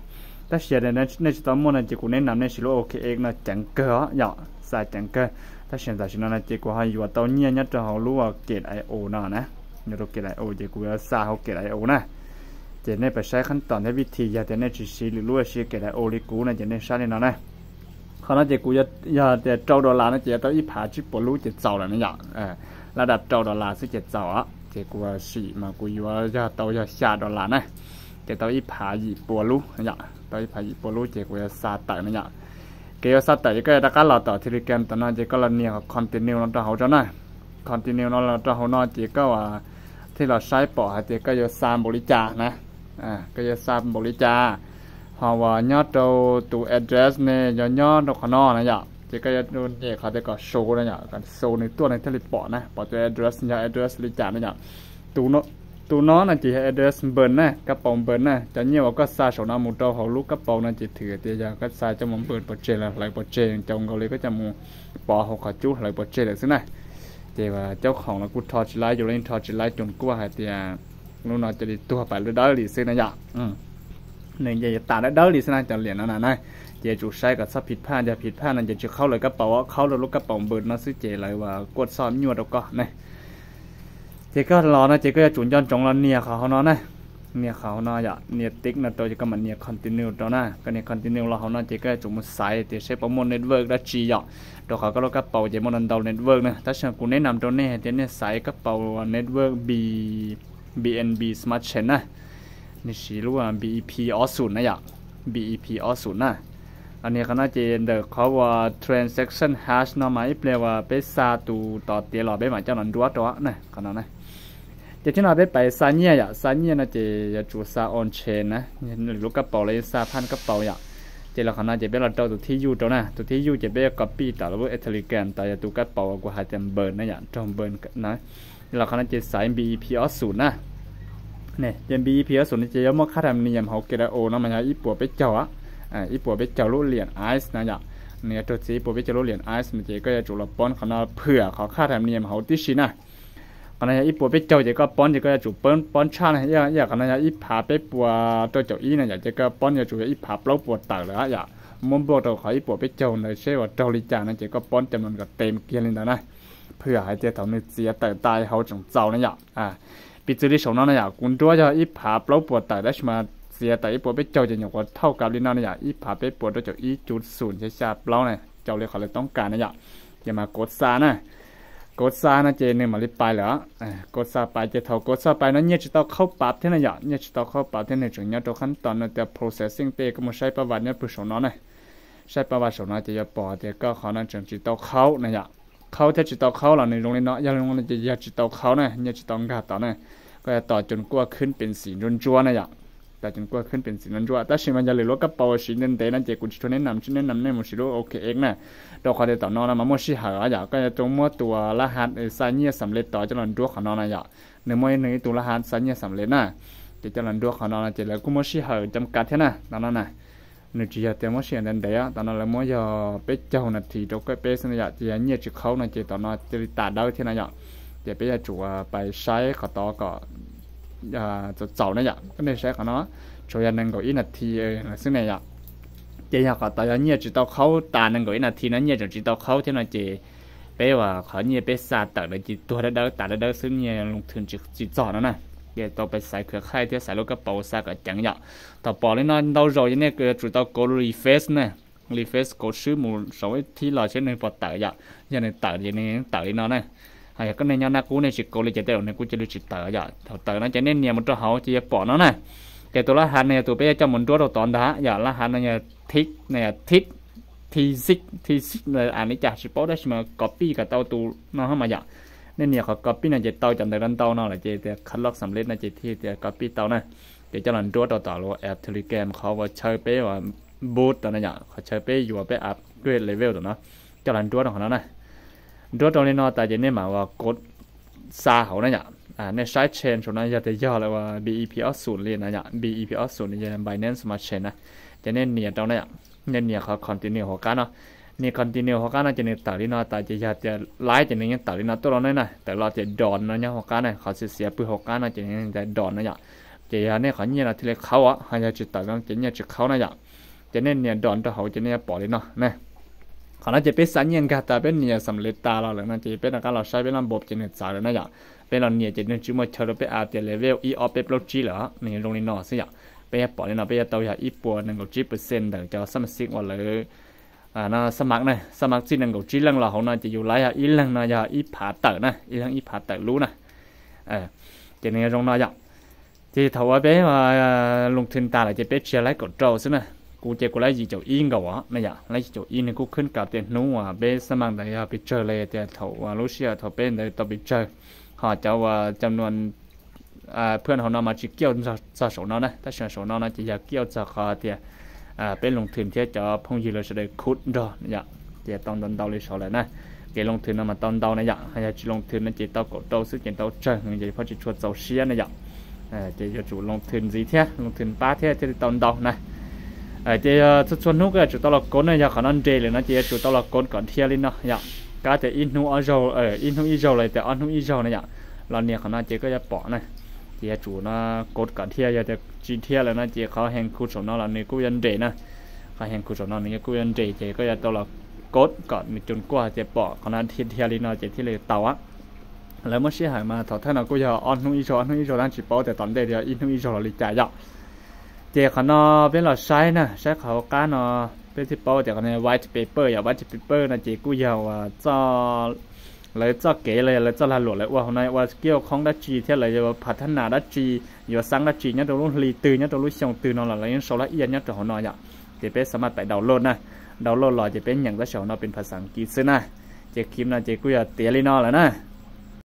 แต่เสียในในจุดต่อมันจะกูแนะนำในสิโลโอเคเองนะจังเกอหยอกสายจังเกอถ้าเสียแต่สินั้นจะกูให้อยู่ตัวเนี้ยเนี่ยจะเขารู้ว่าเกตไอโอน่ะนะเนี่ยเราเกตไอโอจะกูจะซาเขาเกตไอโอนะจะเนี่ยไปใช้ขั้นตอนในวิธีอย่าแต่เนี่ยจะสิหรือรู้ว่าสิเกตไอโอลิกูนะจะเนี่ยใช้ในนั้นนะเขาน่าจะกูจะอย่าแต่เจ้าดอลลาร์นะจะต้องอีผาชิปปรู้จะเจ้าแล้วนะหยอกเออระดับเจ้าดอลลาร์ซึ่งจะเจ้าอ่ะจะกูสิมากูอยู่ว่าจะตัวจะชาดอลลาร์นะจะตัวอีผาหยิบปรู้นะหยอกตัวอีผาหยิบปรู้จะกูจะซาตัดนะหยอกเกี่ยวกับแต่ก็ได้การหล่อต่อทีละแกมตอนนั้นจะก็เราเนี่ยคอนติเนียเราจะเขาจะน่ะคอนติเนียเราจะเขานอนจะก็ว่าที่เราใช้ปอดจะก็จะสามบริจาคนะอ่าก็จะสามบริจาคเพราะว่ายอดตัวตัว address เนี่ยยอดยอดตัวขนอนนะจ๊ะจะก็จะโดนเอกเขาจะก็โชว์นะจ๊ะกันโชว์ในตัวในที่ปอดนะปอดตัว address ยอด address บริจาคนะจ๊ะตัวโนตัวน้องนั่นจีให้ address เบิร์นนะกระป๋องเบิร์นนะจะเนี่ยว่าก็ซาสนามุตโตเขาลูกกระป๋องนั่นจีถือเดียวก็ซาจะมันเปิดปอดเจลอะไรปอดเจลจงเขาเลยก็จะมูปอเขาขจุอะไรปอดเจลซึ่งนะเจ้าเจ้าของเรากูทอดจิไลอยู่เล่นทอดจิไลจนกว่าให้เดียนู้นเราจะดีตัวไปหรือได้หรือซึ่งนะจ๊ะอืมหนึ่งจะตาได้ได้หรือซึ่งนะจะเหรียญนั่นนะนะเจ้าจูใช้กับซับผิดพลาดจะผิดพลาดนั่นจะจะเข้าเลยกระเป๋าเข้าเลยลูกกระป๋องเบิร์นนะซึ่งเจ้าเลยว่ากดซ้อมยั่วเราก็นะเจ้าก็รอนะเจ้าก็จะจุนย้อนจงเราเนี่ยเขาเขาเนาะนะเนี่ยเขาเนาะอย่าเนี่ยติ๊กนะตัวจะก็มันเนี่ยคอนติเนียตัวนะก็เนี่ยคอนติเนียเราเขาเนาะเจ้าก็จุ่มใส่เจ้าใช้โปรโมทเน็ตเวิร์กได้จีอ่ะตัวเขาก็เราก็เป่าเจ้ามันดาวเน็ตเวิร์กนะถ้าเชิญกูแนะนำตัวนี้เจ้าเนี่ยใส่ก็เป่าเน็ตเวิร์ก B บี เอ็น บี Smart Chain นะนี่ชื่อว่า บี อี พี ออศูนย์นะอย่า บี อี พี ออศูนย์นะอันนี้เขาน่าจะเดี๋ยวเขาว่า transaction hash เนาะหมายแปลว่าไปซาตูต่อเตียหล่อไปหมายเจ้าหนอนดัวตัวนะขนาดนั้นจะที่เราไปไปซาเนียอย่าซาเนียน่าจะจะจูซา on chain นะลูกกระเป๋าเลยซาพันกระเป๋าอย่าเจ้าเราขนาดจะเป็นเราตัวที่ยูตัวนะตัวที่ยูจะเป็น copy ต่อแล้วเอทริแกนแต่จะตัวกระเป๋ากูหาจำเบิร์นนะอย่าจำเบิร์นนะเราขนาดจะใส่ บี อี พี ออศูนย์นะเนี่ยเจม บี อี พี ออศูนย์จะย่อมค่าธรรมเนียมเขาเกล้าโอนะมันจะอีปัวไปเจ้าอ่ะอ่าอีปัวไปเจ้าลูกเหรียญไอซ์นะอย่าเนี่ยตัวสีปัวไปเจ้าลูกเหรียญไอซ์มันจะก็จะจุลป้อนขนาดเผื่อเขาค่าธรรมเนียมเขาที่ชินะขณะอีปัวไปเจ้าจะก็ป้อนจะก็จะจุป้อนป้อนชาเนี่ยอย่างอย่างขณะอีผาไปปัวตัวเจ้าอีเนี่ยอยากจะก็ป้อนจะจุอีผาเปล่าปวดตาเลยอ่ะอย่ามุมบวกตัวเขาอีปัวไปเจ้าในเชื่อว่าเจ้าลิจานั่นจะก็ป้อนจำนวนกับเต็มเกลียนเลยนะเพื่อให้เจ้าทำในเสียแต่ตายเขาจงเจ้านะอย่าอ่าปีจุดที่สองนั่นอย่าคุณตัวจะอีผาเปล่าปวดตายได้มาเสียแต่อีปัวไปเจ้าจะอย่างว่าเท่ากับลินนั่นอย่าอีผาไปปวดตัวเจ้าอีจุดศูนย์ใช้ชาเปล่าเนี่ยเจ้าเลยเขาเลยต้องการนะอย่าอย่ามากดซานะกดซานะเจเนี่ยมาลิไปเหรอกดซาไปจะเท่ากดซาไปนั้นเนี่ยจะต้องเข้าปรับที่นั่นอย่าเนี่ยจะต้องเข้าปรับที่ในจุดนี้ตัวขั้นตอนนั้นแต่ processing เตะก็มาใช้ประวัติเนี่ยผู้สอนนั่นเลยใช้ประวัติสอนนั่นจะจะปอเตะก็เขานั้นจึงจะต้องเข้านะอย่าเขาจะจะต้องเข้าหลังในโรงเรียนเนาะยังโรงเรียนจะอยากจะต้องเข้านะเนี่ยจะต้องการต่อนะก็จะต่อจนกว่าขึ้นเป็นสีรุ่นจั่วนะอย่าแต่จนกว่าขึ้นเป็นสีรุ่นจั่วแต่สิ่งมันจะเหลือรถกระเป๋าสีเงินเตะนั่นเจกุชิโตแนะนำชิ้นแนะนำในมุชิโร่โอเคเองนะดอกเขาจะต่อนอนนะมาโมชิหาอย่าก็จะตรงมั่วตัวรหัสไซเนียสำเร็จต่อจนดัวของนอนนะอย่าในมั่วในตัวรหัสไซเนียสำเร็จนะจะจนดัวของนอนนะจะแล้วก็โมชิหาจำกัดแค่นะตอนนั้นนะนึกจีจะเตะโมชิอันเดียตอนนั้นแล้วมั่วจะไปเจ้านาทีดอกก็ไปสัญญาจะเนี่ยจะเขานะจะตอนนั้นจะตัดดาวที่นั่นอย่าจะไปจะจั่วไปใช้ขอต่อก็จะเจ้านะอย่าก็ได้ใช้ของน้องช่วยนึงก็อีนาทีเออซึ่งเนี่ยอย่าเจ้าก็ต่อเนี่ยจะต้องเขาตาหนึ่งก็อีนาทีนั้นเนี่ยจะจะต้องเขาที่นั่นเจเป้ว่าเขาเนี่ยไปซาตัดเลยจีตัวได้ๆตัดได้ๆซึ่งเนี่ยลงทุนจีจีจ่อนั่นน่ะเดี๋ยวต่อไปใส่เครือข่ายที่ใส่ลูกกระเป๋าซาก็จังอย่างต่อปอเลยนั่นเราเราเนี่ยก็จุดต่อ go refresh เนี่ย refresh ก็ชื่อหมู่สองที่เราใช้ในปอดตัดอย่างอย่างในตัดอย่างในตัดนั่นน่ะไอ้ก็ในยามนักกูในจิต go เลยจะได้ในกูจะรู้จิตตัดอย่างตัดนั้นจะเน้นเนี่ยมันตัวเขาจะปอนั่นน่ะแต่ตัวรหัสเนี่ยตัวเป้จะมันตัวเราตอนด้าอย่างรหัสเนี่ยทิกเนี่ยทิกทีซิกทีซิกเลยอันนี้จากชิปโป้ได้ชิมา copy กับเต้าตัวน้องเข้ามาอย่างนี่เนี่ยเขา copy เนี่ยจะเต้าจำได้ดันเต้าเนาะแหละจะจะคัดลอกสำเร็จนะจะที่จะ copy เต้านะจะจะหลังตัวต่อต่อเราแอป Telegram เขาว่าใช้เป้ว่าบูตตัวนั้นอย่างเขาใช้เป้อยู่ว่าเป้อัพเกรดเลเวลตัวเนาะจะหลังตัวตรงนั้นนะตัวตรงนี้เนาะแต่จะเนี่ยหมายว่ากดซาเขาเนี่ยอ่าในไซต์เชนส่วนนั้นจะจะย่อเลยว่า บี อี พี ออศูนย์เลยนะอย่าง บี อี พี ออศูนย์นี่จะ Binance Smart Chain นะจะเนี่ยเนี่ยตรงนั้นเนี่ยเนี่ยเขา continue หัวกันเนาะนี่ continue หัวกันน่ะจะเนี่ยตัดลิ้นเนาะแต่จะอยากจะไล่จะเนี่ยตัดลิ้นเนาะตัวเราเนี่ยนะแต่เราจะดอนเนาะเนี่ยหัวกันเนี่ยเขาเสียปืนหัวกันน่ะจะเนี่ยจะดอนนะอย่างจะเนี่ยเขาเนี่ยนะที่เล็กเขาอ่ะเขาจะจุดตัดแล้วจะเนี่ยจุดเขานะอย่าง cho nên nhà đòn cho hậu cho nên bỏ đi nó nè còn nó chỉ biết sáng nhiên cả ta biết nhà sầm lệ ta là nó chỉ biết là cái là sai biết làm bột cho nên xài rồi nó vậy biết là nhà chỉ nên chỉ mới chờ được biết à tiền level e op biết block chi là nên trong này nó sẽ vậy bây giờ bỏ đi nó bây giờ tàu giờ ít bùa nên có chín percent để cho sắm xịn hoặc là à nó sắm mắc này sắm mắc chỉ nên có chín lần là họ nó chỉ dùng lại ít lần nó giờ ít phá tờ này ít lần ít phá tờ lú này à cho nên trong nó vậy thì thầu ở bé mà lùng thiên ta là chỉ biết chia lấy cột trâu xí nèกูเจกูไล่จีโจอินกับวะไม่อยากไล่จีโจอินเนี่ยกูขึ้นกับเตียนนู้ว่าเบสมังแต่ไปเจอเลยแต่เขาว่ารู้เชียเขาเป็นแต่ต่อไปเจอเขาจะว่าจำนวนอ่าเพื่อนเขานำมาจีเกี่ยวจะจะสอนนะถ้าเชื่อสอนนะจะอยากเกี่ยวจะเขาเตียอ่าเป็นลงทุนที่จะพงยีเลยจะได้คุดดอเนี่ยเตียตอนตอนเตาเลยสอนเลยนะเกี่ยวลงทุนนำมาตอนเตาเนี่ยให้จีลงทุนนั่นจีเตากดเตาซื้อจีเตาเจอเงินจีพอจีชวนเตาเชียเนี่ยอ่าจีจะจูลงทุนgì thếลงทุนป้าเท่ที่ตอนเตานะไอ้เจ้าชวนนุกก็จุดตลอดก้นเนี่ยอยากขนาดเจเลยนะเจ้าจุดตลอดก้นก่อนเที่ยวเลยเนาะอยากก็จะอินนูอีโจเอออินนูอีโจเลยแต่อันนูอีโจเนี่ยอยากเราเนี่ยขนาดเจ้าก็จะปอนะเจ้าจุดนะก้นก่อนเที่ยวอยากจะจีเที่ยวเลยนะเจ้าเขาแห่งคู่สนเราเนี่ยกู้ยันเจนะเขาแห่งคู่สนเราเนี่ยกู้ยันเจเจ้าก็จะตลอดก้นก่อนจนกว่าจะปอขนาดเที่ยวเที่ยวเลยเนาะเจ้าที่เลยเตาอะแล้วเมื่อเช้าหายมาถอดท่านเราก็จะอันนูอีโจอันนูอีโจนั่นจีปอแต่ตอนเดียวอินนูอีโจเราลิจ่ายยากเจ้าเขาเนาะเป็นหลอดใช้นะใช้เขาก้านเนาะเป็นที่โป้เจ้าเขาเนี่ย white paper อย่าง white paper นะเจ้ากูยาวอ่ะจ้าเลยจ้าเก๋เลยเลยจ้าละหลวดเลยว่าเขาเนี่ยว่าเกี่ยวข้องดัชจีที่อะไรจะพัฒนาดัชจีอยู่สังดัชจีเนี่ยตัวรุ่นรีตื่นเนี่ยตัวรุ่นส่งตื่นนอนหลังแล้วยังโซล่าเอียนเนี่ยตัวเขาเนาะอย่างเจ้าเป็นสามารถไปดาวน์โหลดนะดาวน์โหลดหล่อจะเป็นอย่างก็เฉาเนาะเป็นภาษาอังกฤษซึ่งนะเจ้าคลิปนะเจ้ากูอยากเตี้ยเลยเนาะแล้วนะ